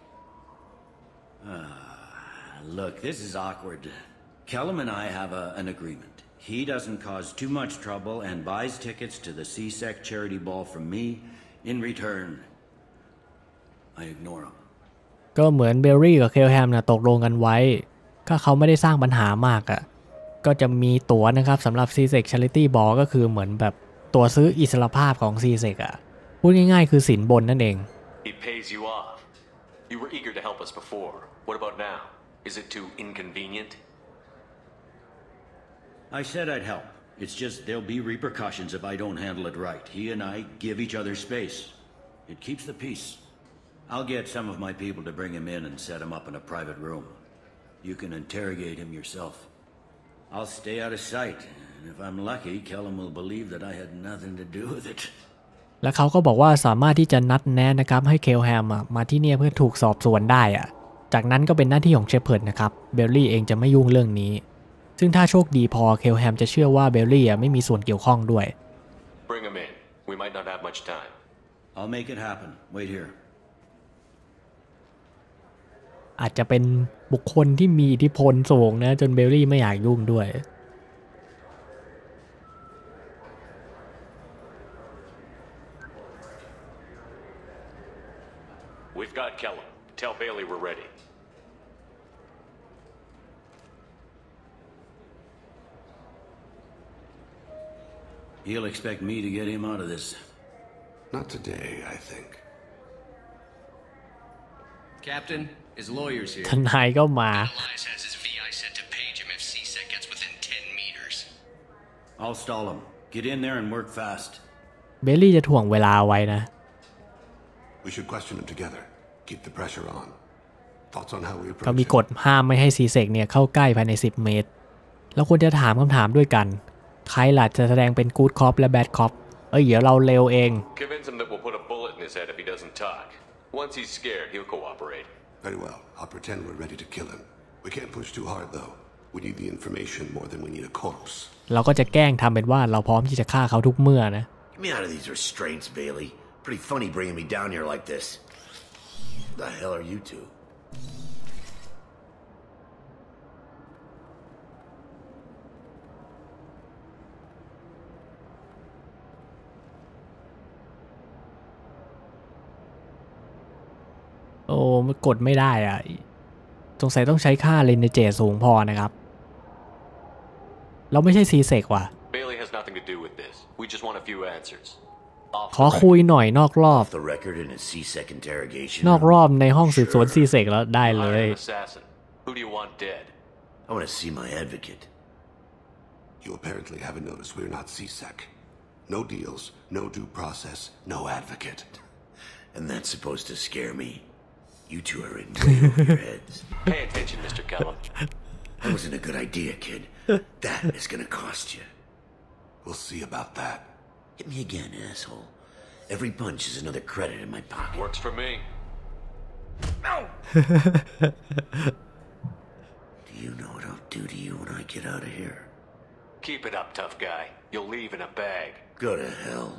S14: Look, this is awkward. Kellum and I have an agreement. He doesn't cause too much trouble and buys tickets to the CSEC charity ball from me. In return, I ignore him.
S1: ก็เหมือนเบลลี่กับเคลแฮมนะตกลงกันไว้ถ้าเขาไม่ได้สร้างปัญหามากอ่ะก็จะมีตั๋วนะครับสำหรับ CSEC Charity Ball ก็คือเหมือนแบบตั๋วซื้ออิสรภาพของ CSEC อ่ะพูดง่ายๆคือสินบนนั่นเอง
S4: He pays you off. You were eager to help us before. What about now? Is it too inconvenient?
S14: I said I'd help. It's just there'll be repercussions if I don't handle it right. He and I give each other space. It keeps the peace. I'll get some of my people to bring him in and set him up in a private room. You can interrogate him yourself. I'll stay out of sight, and if I'm lucky, Kellum will believe that I had nothing to do with it.
S1: และเขาก็บอกว่าสามารถที่จะนัดแนะนะครับให้เคลแฮมมาที่เนี่ยเพื่อถูกสอบสวนได้อ่ะจากนั้นก็เป็นหน้าที่ของเชฟเพิร์ดนะครับเบลลี่เองจะไม่ยุ่งเรื่องนี้ซึ่งถ้าโชคดีพอเคลแฮมจะเชื่อว่าเบลลี่ไม่มีส่วนเกี่ยวข้องด้วย
S4: Bring him in. We might not have much time.
S14: I'll make it happen. Wait here.
S1: อาจจะเป็นบุคคลที่มีอิทธิพลสูงนะจนเบลลี่ไม่อยากยุ่งด้วย
S4: We've got Kellum. Tell Bailey we're ready.
S14: He'll expect me to get him out of this.
S16: Not today, I think.
S17: Captain, his lawyer's here.
S1: ทนายก็มา
S17: Elias has his VI set to page him if CSEC gets within 10 meters.
S14: I'll stall him. Get in there and work fast.
S1: เบลลี่จะถ่วงเวลาไว้นะ
S16: We should question him together. Keep the pressure on. Thoughts on how we approach
S1: ก็มีกฎห้ามไม่ให้ซีเซกเนี่ยเข้าใกล้ภายใน10 เมตรแล้วควรจะถามคำถามด้วยกันใครล่ะจะแสดงเป็นกู๊ดคอปและแบดคอปเดี๋ยวเราเร็วเอง
S4: Convince him that we'll put a bullet in his head if he doesn't talk. Once he's scared, he'll cooperate.
S16: Very well. I'll pretend we're ready to kill him. We can't push too hard, though. We need the information more than we need a corpse.
S1: เราก็จะแกล้งทำเป็นว่าเราพร้อมที่จะฆ่าเขาทุกเมื่อนะ
S18: Get me out of these restraints, Bailey. Pretty funny bringing me down here like this. The hell are you two?
S1: โอ้มันกดไม่ได้อ่ะสงสัยต้องใช้ค่าเรนเจสูงพอนะครับเราไม่ใช่ซีเซกว่ะ
S4: Bailey has nothing to do with this. We just want a few answers.
S1: ขอคุยหน่อยนอกรอบ
S18: The record in a CSEC interrogation.
S1: นอกรอบในห้องสืบสวนซีเซกแล้วได้เลย
S4: Assassin. Who do you want dead?
S18: I want to see my advocate.
S16: You apparently haven't noticed we're not CSEC. No deals, no due process, no advocate.
S18: And that's supposed to scare me. You two are in way over your heads.
S4: Pay attention, Mr. Kellum.
S18: That wasn't a good idea, kid. That is gonna cost you.
S16: We'll see about that.
S18: Hit me again, asshole. Every punch is another credit in my pocket.
S4: Works for me.
S18: No! Do you know what I'll do to you when I get out of here?
S4: Keep it up, tough guy. You'll leave in a bag.
S18: Go to hell.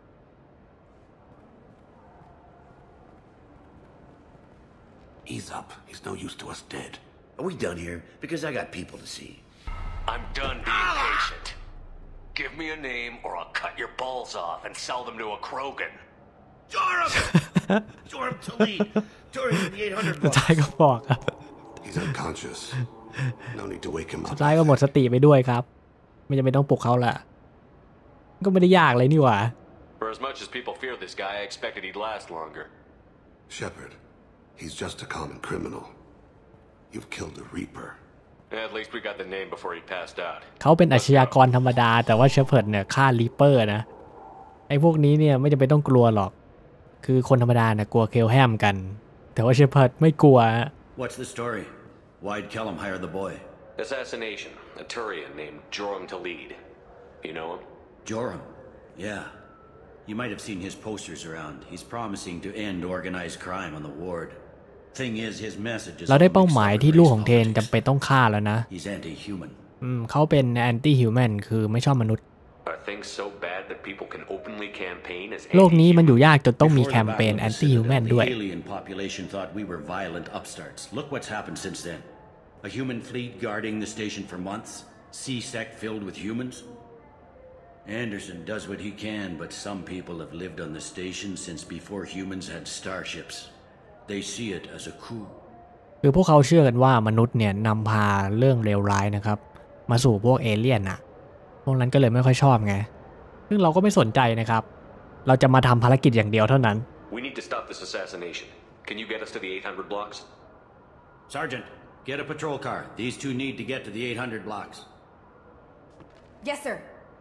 S16: Ease up. He's no use to us dead.
S18: Are we done here? Because I got people to see.
S4: I'm done being patient. Give me a name or I'll cut your balls off and sell them to a Krogan.
S18: Joram! Joram Talid! Joram the 800 bucks.
S1: สุดท้ายก็บอกครับ
S16: He's unconscious. No need to wake him
S1: สุ
S16: up.
S1: ดท้ายก็หมดสติไปด้วยครับไม่จำเป็นต้องปลุกเขาละก็ไม่ได้ยากเลยนี่หว่า
S4: For as much as people fear this guy, I expected he'd last longer.
S16: Shepard, he's just a common criminal. You've killed a Reaper.
S4: At least we got the name before he passed out.
S1: เขาเป็นอาชญากรธรรมดาแต่ว่าเชฟเพิร์ดเนี่ยฆ่ารีเปอร์นะไอ้พวกนี้เนี่ยไม่จำเป็นต้องกลัวหรอกคือคนธรรมดาเนี่ยกลัวเคลแฮมกันแต่ว่าเชฟเพิร์ดไม่กลัว
S14: What's the story? Why'd Kellum hire the boy?
S4: Assassination. A Turian named Joram Talid. You know him?
S14: Joram? Yeah. You might have seen his posters around. He's promising to end organized crime on the ward. Thing is, his message is
S1: เราได้เป้าหมายที่ลูกของเทนจำเป็นต้องฆ่าแล้วนะ
S14: He's anti-human.
S1: เขาเป็น anti-human คือไม่ชอบมนุษย์
S4: I Are things so bad that people can openly campaign as
S1: โลกนี้มันอยู่ยากจนต้องมีแคมเปญ anti-human ด้วย
S14: The alien population thought we were violent upstarts. Look what's happened since then. A human fleet guarding the station for months. C-Sec filled with humans. Anderson does what he can, but some people have lived on the station since before humans had starships. They see it as a coup.
S1: คือพวกเขาเชื่อกันว่ามนุษย์เนี่ยนำพาเรื่องเลวร้ายนะครับมาสู่พวกเอเลี่ยนอะพวกนั้นก็เลยไม่ค่อยชอบไงซึ่งเราก็ไม่สนใจนะครับเราจะมาทำภารกิจอย่างเดียวเท่านั้น
S4: We need to stop this assassination. Can you get us to the 800 blocks?
S14: Sergeant, get a patrol car. These two need to get to the 800 blocks.
S2: Yes, sir.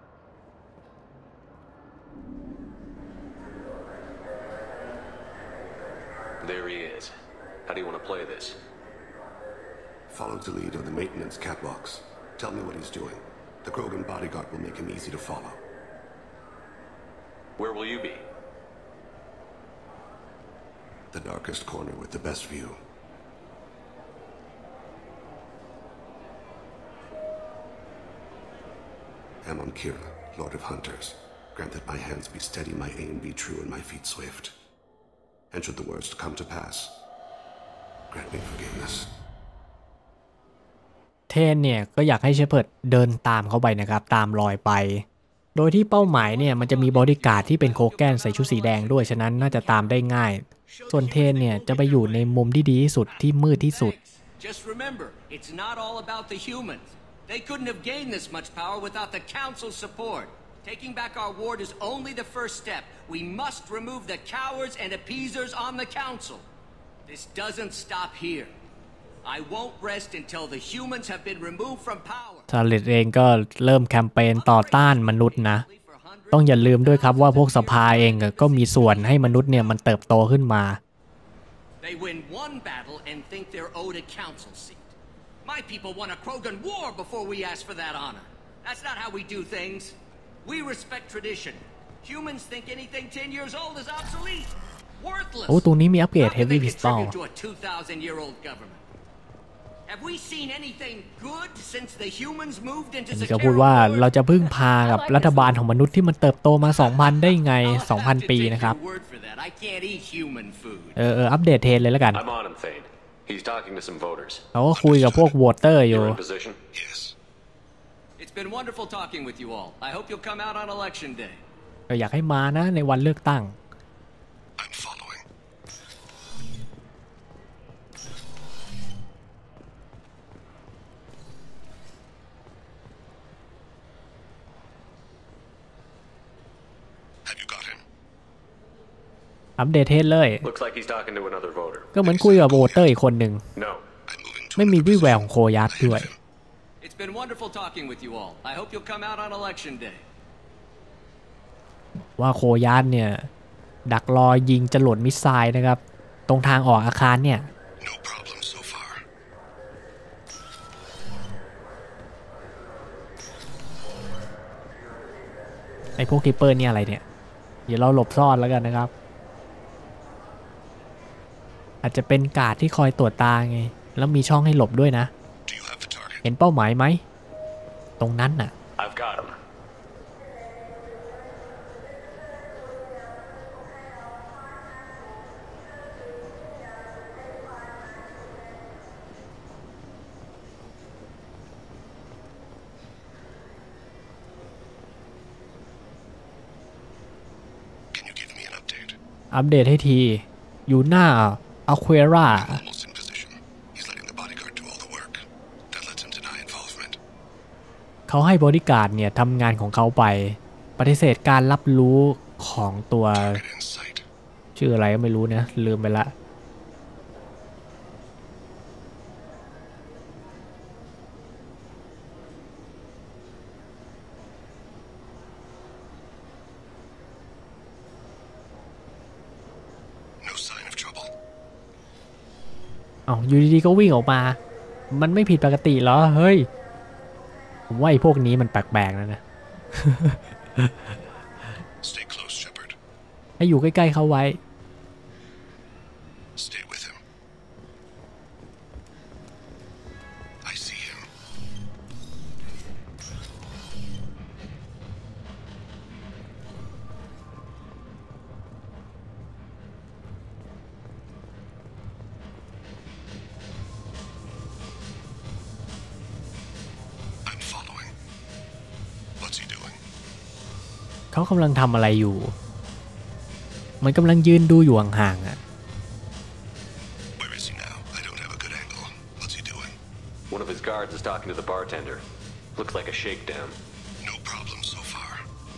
S4: There he is. How do you want to play this?
S16: Follow the lead on the maintenance catwalks. Tell me what he's doing. The Krogan bodyguard will make him easy to follow.
S4: Where will you be?
S16: The darkest corner with the best view. Amon Kira, Lord of Hunters. Grant that my hands be steady, my aim be true, and my feet swift. And should the worst come to pass, grant me forgiveness.
S1: เทนเนี่ยก็อยากให้เชพเพิร์ดเดินตามเขาไปนะครับตามรอยไปโดยที่เป้าหมายเนี่ยมันจะมีบอดี้การ์ดที่เป็นโคแกนใส่ชุดสีแดงด้วยฉะนั้นน่าจะตามได้ง่ายส่วนเทนเนี่ยจะไปอยู่ในมุมที่ดีที่สุดที่มืดที่สุด
S19: Just remember, it's not all about the humans. They couldn't have gained this much power without the Council's support. Taking back our ward is only the first step. We must remove the cowards and appeasers on the Council. This doesn't stop here. I won't rest until the humans have been removed from power.
S1: ชาเลตเองก็เริ่มแคมเปญต่อต้านมนุษย์นะต้องอย่าลืมด้วยครับว่าพวกสภาเองก็มีส่วนให้มนุษย์เนี่ยมันเติบโตขึ้นมา
S19: They win one battle and think they're owed a council seat. My people won a Krogan war before we asked for that honor. That's not how we do things. We respect tradition. Humans think anything 10 years old is obsolete. Worthless.
S1: โอ้ตัวนี้มีอัปเกรด Heavy Pistol
S19: to a 2,000-year-old government. Have we seen anything good since the humans moved into
S1: นี่ก็พูดว่าเราจะพึ่งพากับรัฐบาลของมนุษย์ที่มันเติบโตมา 2,000 ได้ไง 2,000 ปีนะครับอัปเดตเทรนเลยแล้วกันเขาก็คุยกับพวกโหวตเตอร์อยู่ ก็อยากให้มานะในวันเลือกตั้งอัปเดตเทสเลยก็เหมือนคุยกับโวเตอร์อีกคนหนึ่งไม่มีวี่แววของโคยัสด้วยว่าโคยัสเนี่ยดักรอยิงจรวดมิสไซล์นะครับตรงทางออกอาคารเนี่ยไอพวกคิปเปอร์เนี่ยอะไรเนี่ยเดี๋ยวเราหลบซ่อนแล้วกันนะครับอาจจะเป็นการ์ดที่คอยตรวจตาไงแล้วมีช่องให้หลบด้วยนะเห็นเป้าหมายไหมตรงนั้นน่ะอัปเดตให้ทีอยู่หน้าอควาร่าเขาให้บริการดเนี่ยทำงานของเขาไปปฏิเสธการรับรู้ของตัวชื่ออะไรก็ไม่รู้นะลืมไปละอยู่ดีๆก็วิ่งออกมามันไม่ผิดปกติเหรอเฮ้ยผมว่าไอ้พวกนี้มันแปลกๆนะให้อยู่ใกล้ๆเขาไว้เขากำลังทำอะไรอยู่มันกำลังยืนดูอยู่ห่างๆอ่ะ
S16: Where is he now? I don't have a good angle. What's he doing?
S4: One of his guards is talking to the bartender. Looks like a shakedown.
S16: No problem so far.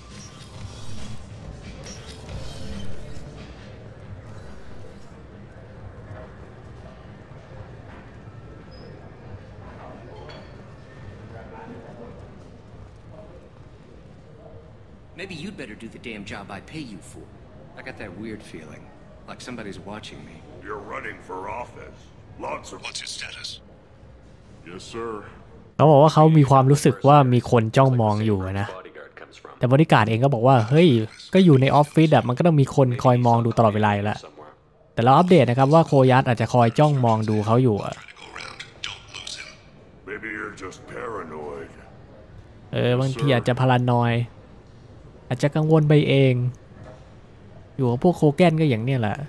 S19: Maybe you'd better do the damn job I pay you for. I got that weird feeling, like somebody's watching me.
S13: You're running for office. Lots of...
S16: What's his status?
S13: Yes, sir.
S1: เขาบอกว่าเขามีความรู้สึกว่ามีคนจ้องมองอยู่นะแต่บริการเองก็บอกว่าเฮ้ยก็อยู่ในออฟฟิศอะมันก็ต้องมีคนคอยมองดูตลอดเวลาแล้วแต่เราอัปเดตนะครับว่าโคยัสอาจจะคอยจ้องมองดูเขาอยู่อะบางทีอาจจะพารานอยอาจจะกังวลไปเองอยู่กับพวกโคแกนก็อย่างเนี้ยแหละ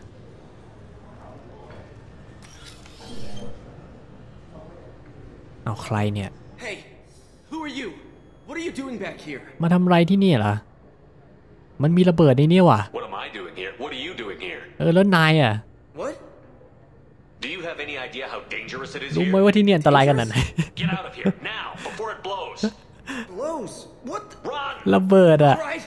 S1: เอาใครเนี่ย
S19: Hey, who are you? What are you doing back here?
S1: มาทำไรที่นี่เหรอมันมีระเบิดในนี่ว่ะ
S4: What am I doing here? What are you doing here?
S1: แล้วนายอ่ะ
S19: What?
S4: Do you have any idea how dangerous it is
S1: รู้
S4: here?
S1: ไหมว่าที่นี่อันตรายขนาดไหน
S4: Get out of here now before it blows.
S19: Blows? What?
S4: Run!
S1: ระเบิดอ่ะ
S19: Right.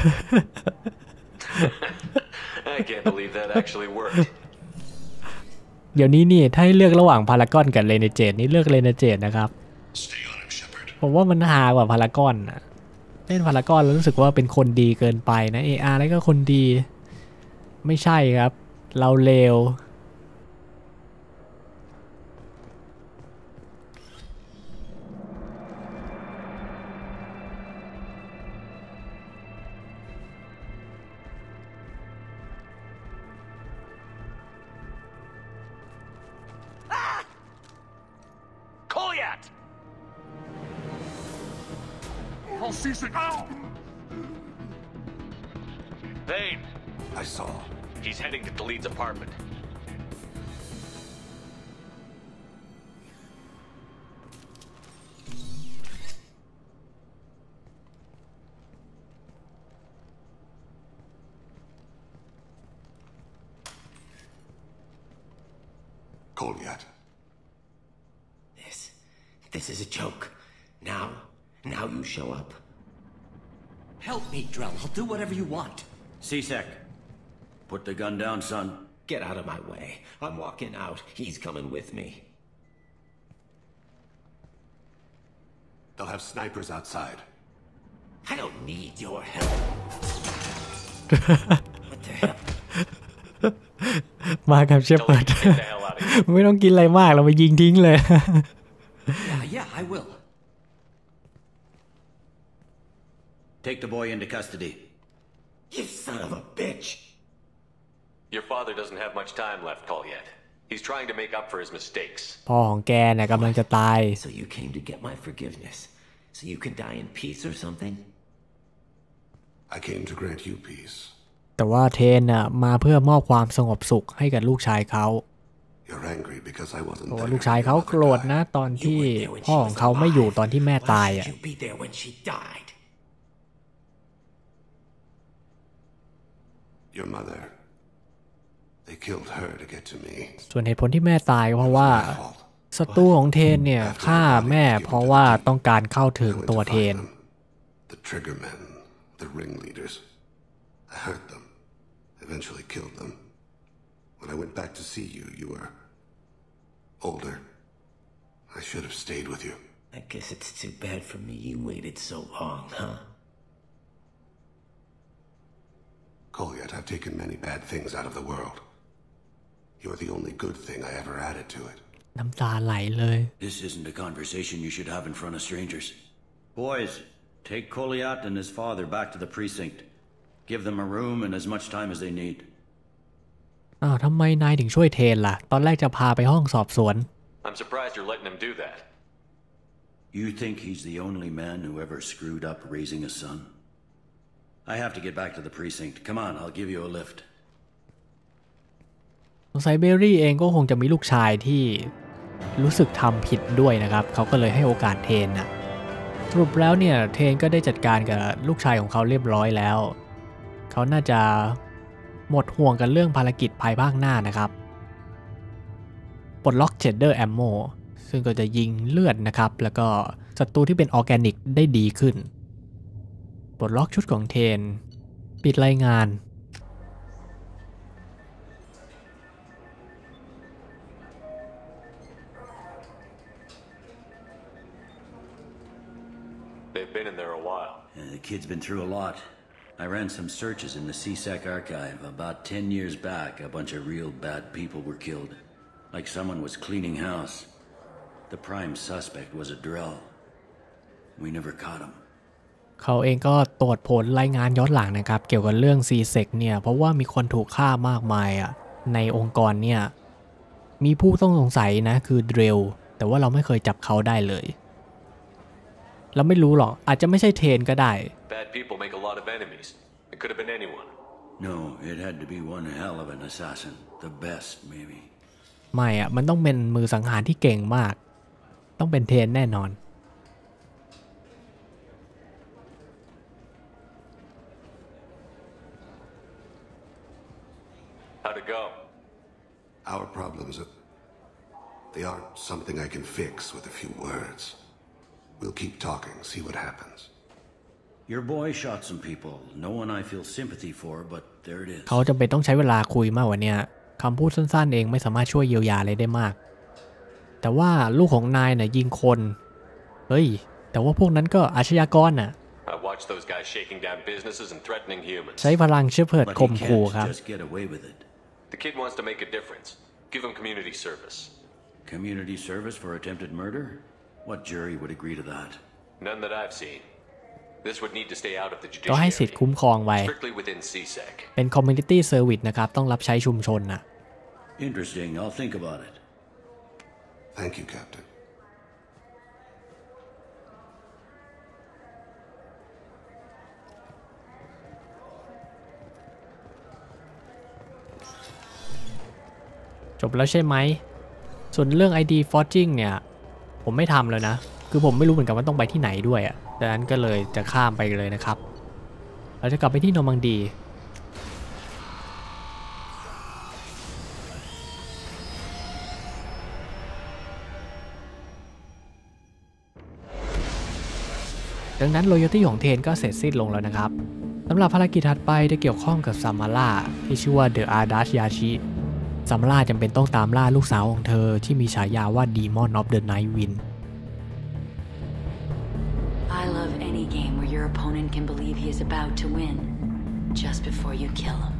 S4: I can't believe that actually worked.
S1: เดี๋ยวนี้นี่ถ้าให้เลือกระหว่างพารากอนกับเรเนเจดนี่เลือกเรเนเจดนะครับผมว่ามันฮากว่าพารากอนนะเล่นพารากอนแล้วรู้สึกว่าเป็นคนดีเกินไปนะARแล้วก็คนดีไม่ใช่ครับเราเลว
S4: Vane!
S16: I saw.
S4: He's heading to Khalid's apartment.
S16: Kolyat.
S18: This is a joke. Now you show up.
S19: Help me, Drell. I'll do whatever you want.
S14: C-Sec. Put the gun down, son.
S18: Get out of my way. I'm walking out. He's coming with me.
S16: They'll have snipers outside.
S18: I don't need your help. What the hell?
S1: มากับเชฟเปิดไม่ต้องกินอะไรมากเราไปยิงทิ้งเลย
S19: Yeah, I will.
S14: Take the boy into custody.
S18: You son of a bitch.
S4: Your father doesn't have much time left, Kolyat. He's trying to make up for his mistakes.
S1: พ่อของแกเนี่ยกำลังจะตาย
S18: So you came to get my forgiveness, so you can die in peace or something?
S16: I came to grant you peace.
S1: แต่ว่าเทนน่ะมาเพื่อมอบความสงบสุขให้กับลูกชายเขา
S16: You're angry because I wasn't
S1: เพราะ
S16: there.
S1: ว่าลูกชายเขาโกรธนะตอนที่พ่อของเขาไม่อยู่ตอนที่แม่ตายอ่ะ
S18: You be there when she died.
S16: Your mother. They killed her to get to me.
S1: ส่วนเหตุผลที่แม่ตายก็เพราะว่าศัตรูของเทนเนี่ยฆ่าแม่เพราะว่าต้องการเข้าถึงตัวเทน
S16: The triggermen, the ringleaders. I hurt them. Eventually killed them. When I went back to see you, you were older. I should have stayed with you.
S18: I guess it's too bad for me you waited so long, huh?
S16: Kolyat, I've taken many bad things out of the world. You're the only good thing I ever added to it.
S1: น้ำตาไหลเลย
S14: This isn't a conversation you should have in front of strangers. Boys, take Kolyat and his father back to the precinct. Give them a room and as much time as they need.
S1: อ้าวทำไมนายถึงช่วยเทนล่ะตอนแรกจะพาไปห้องสอบสวน
S4: I'm surprised you're letting him do that.
S14: You think he's the only man who ever screwed up raising a son? I have to get back to the precinct. Come on, I'll give you a lift.
S1: สงสัยเบอรี่เองก็คงจะมีลูกชายที่รู้สึกทำผิดด้วยนะครับเขาก็เลยให้โอกาสเทนน่ะสรุปแล้วเนี่ยเทนก็ได้จัดการกับลูกชายของเขาเรียบร้อยแล้วเขาน่าจะหมดห่วงกันเรื่องภารกิจภายภาคหน้านะครับปลดล็อกเชดเดอร์แอมโมซึ่งก็จะยิงเลือดนะครับแล้วก็ศัตรูที่เป็นออร์แกนิกได้ดีขึ้นปลดล็อกชุดของเทนปิดรายงาน
S4: They've been in there a while.
S14: The kid's been through a lot. I ran some searches in the CSEC archive. About 10 years back, a bunch of real bad people were killed. Like someone was cleaning house. The prime suspect was a Drell. We never caught him.
S1: เขาเองก็ตรวจผลรายงานย้อนหลังนะครับเกี่ยวกับเรื่อง CSEC เนี่ยเพราะว่ามีคนถูกฆ่ามากมายอ่ะในองค์กรเนี่ยมีผู้ต้องสงสัยนะคือ Drell แต่ว่าเราไม่เคยจับเขาได้เลยเราไม่รู้หรอกอาจจะไม่ใช่เทนก็ได้
S4: Bad people make a lot of enemies. It could have been anyone.
S14: No, it had to be one hell of an assassin. The best, maybe.
S1: ไม่อ่ะมันต้องเป็นมือสังหารที่เก่งมากต้องเป็นเทนแน่นอน
S4: How'd it go?
S16: Our problems, they aren't something I can fix with a few words. We'll keep talking, see what happens.
S14: Your boy shot some people. No one I feel sympathy for, but there it is.
S1: เขาจำเป็นต้องใช้เวลาคุยมากกว่านี้คำพูดสั้นๆเองไม่สามารถช่วยเยียวยาอะไรได้มากแต่ว่าลูกของนายน่ะยิงคนเฮ้ยแต่ว่าพวกนั้นก็อาชญากรน่ะ
S4: I watched those guys shaking down businesses and threatening humans.
S1: ใช้พลังเชื้อเพลิงข่มขู่ครับ
S14: Just get away with it.
S4: The kid wants to make a difference. Give him community service.
S14: Community service for attempted murder? What jury would agree to that?
S4: None that I've seen. This would need to stay out of the
S1: ก็ให้
S4: judiciary.
S1: สิทธิ์คุ้มครองไว้
S4: Strictly within CSEC.
S1: เป็น community service นะครับต้องรับใช้ชุมชนน่ะ
S14: Interesting. I'll think about it.
S16: Thank you, Captain.
S1: จบแล้วใช่ไหมส่วนเรื่อง ID forging เนี่ยผมไม่ทำเลยนะคือผมไม่รู้เหมือนกันว่าต้องไปที่ไหนด้วยอ่ะดังนั้นก็เลยจะข้ามไปเลยนะครับเราจะกลับไปที่นอร์มังดีดังนั้น loyalty ของเทนก็เสร็จสิ้นลงแล้วนะครับสำหรับภารกิจถัดไปจะเกี่ยวข้องกับซามาร่าที่ชื่อว่าเดอะอาร์ดัชยาชิซามาร่าจำเป็นต้องตามล่าลูกสาวของเธอที่มีฉายาว่า Demon of the Night Wind
S20: I love any game where your opponent can believe he is about to win just before you kill him.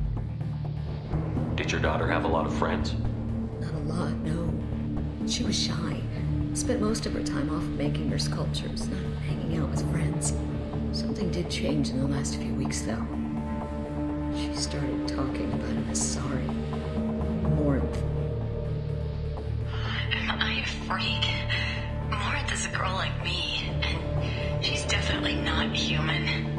S4: Did your daughter have a lot of friends?
S12: Not a lot, no. She was shy. Spent most of her time off making her sculptures, not hanging out with friends. Something did change in the last few weeks, though. She started talking about him as sorry. Morinth.
S6: Am I a freak? Morinth is a girl like me, and she's definitely not human.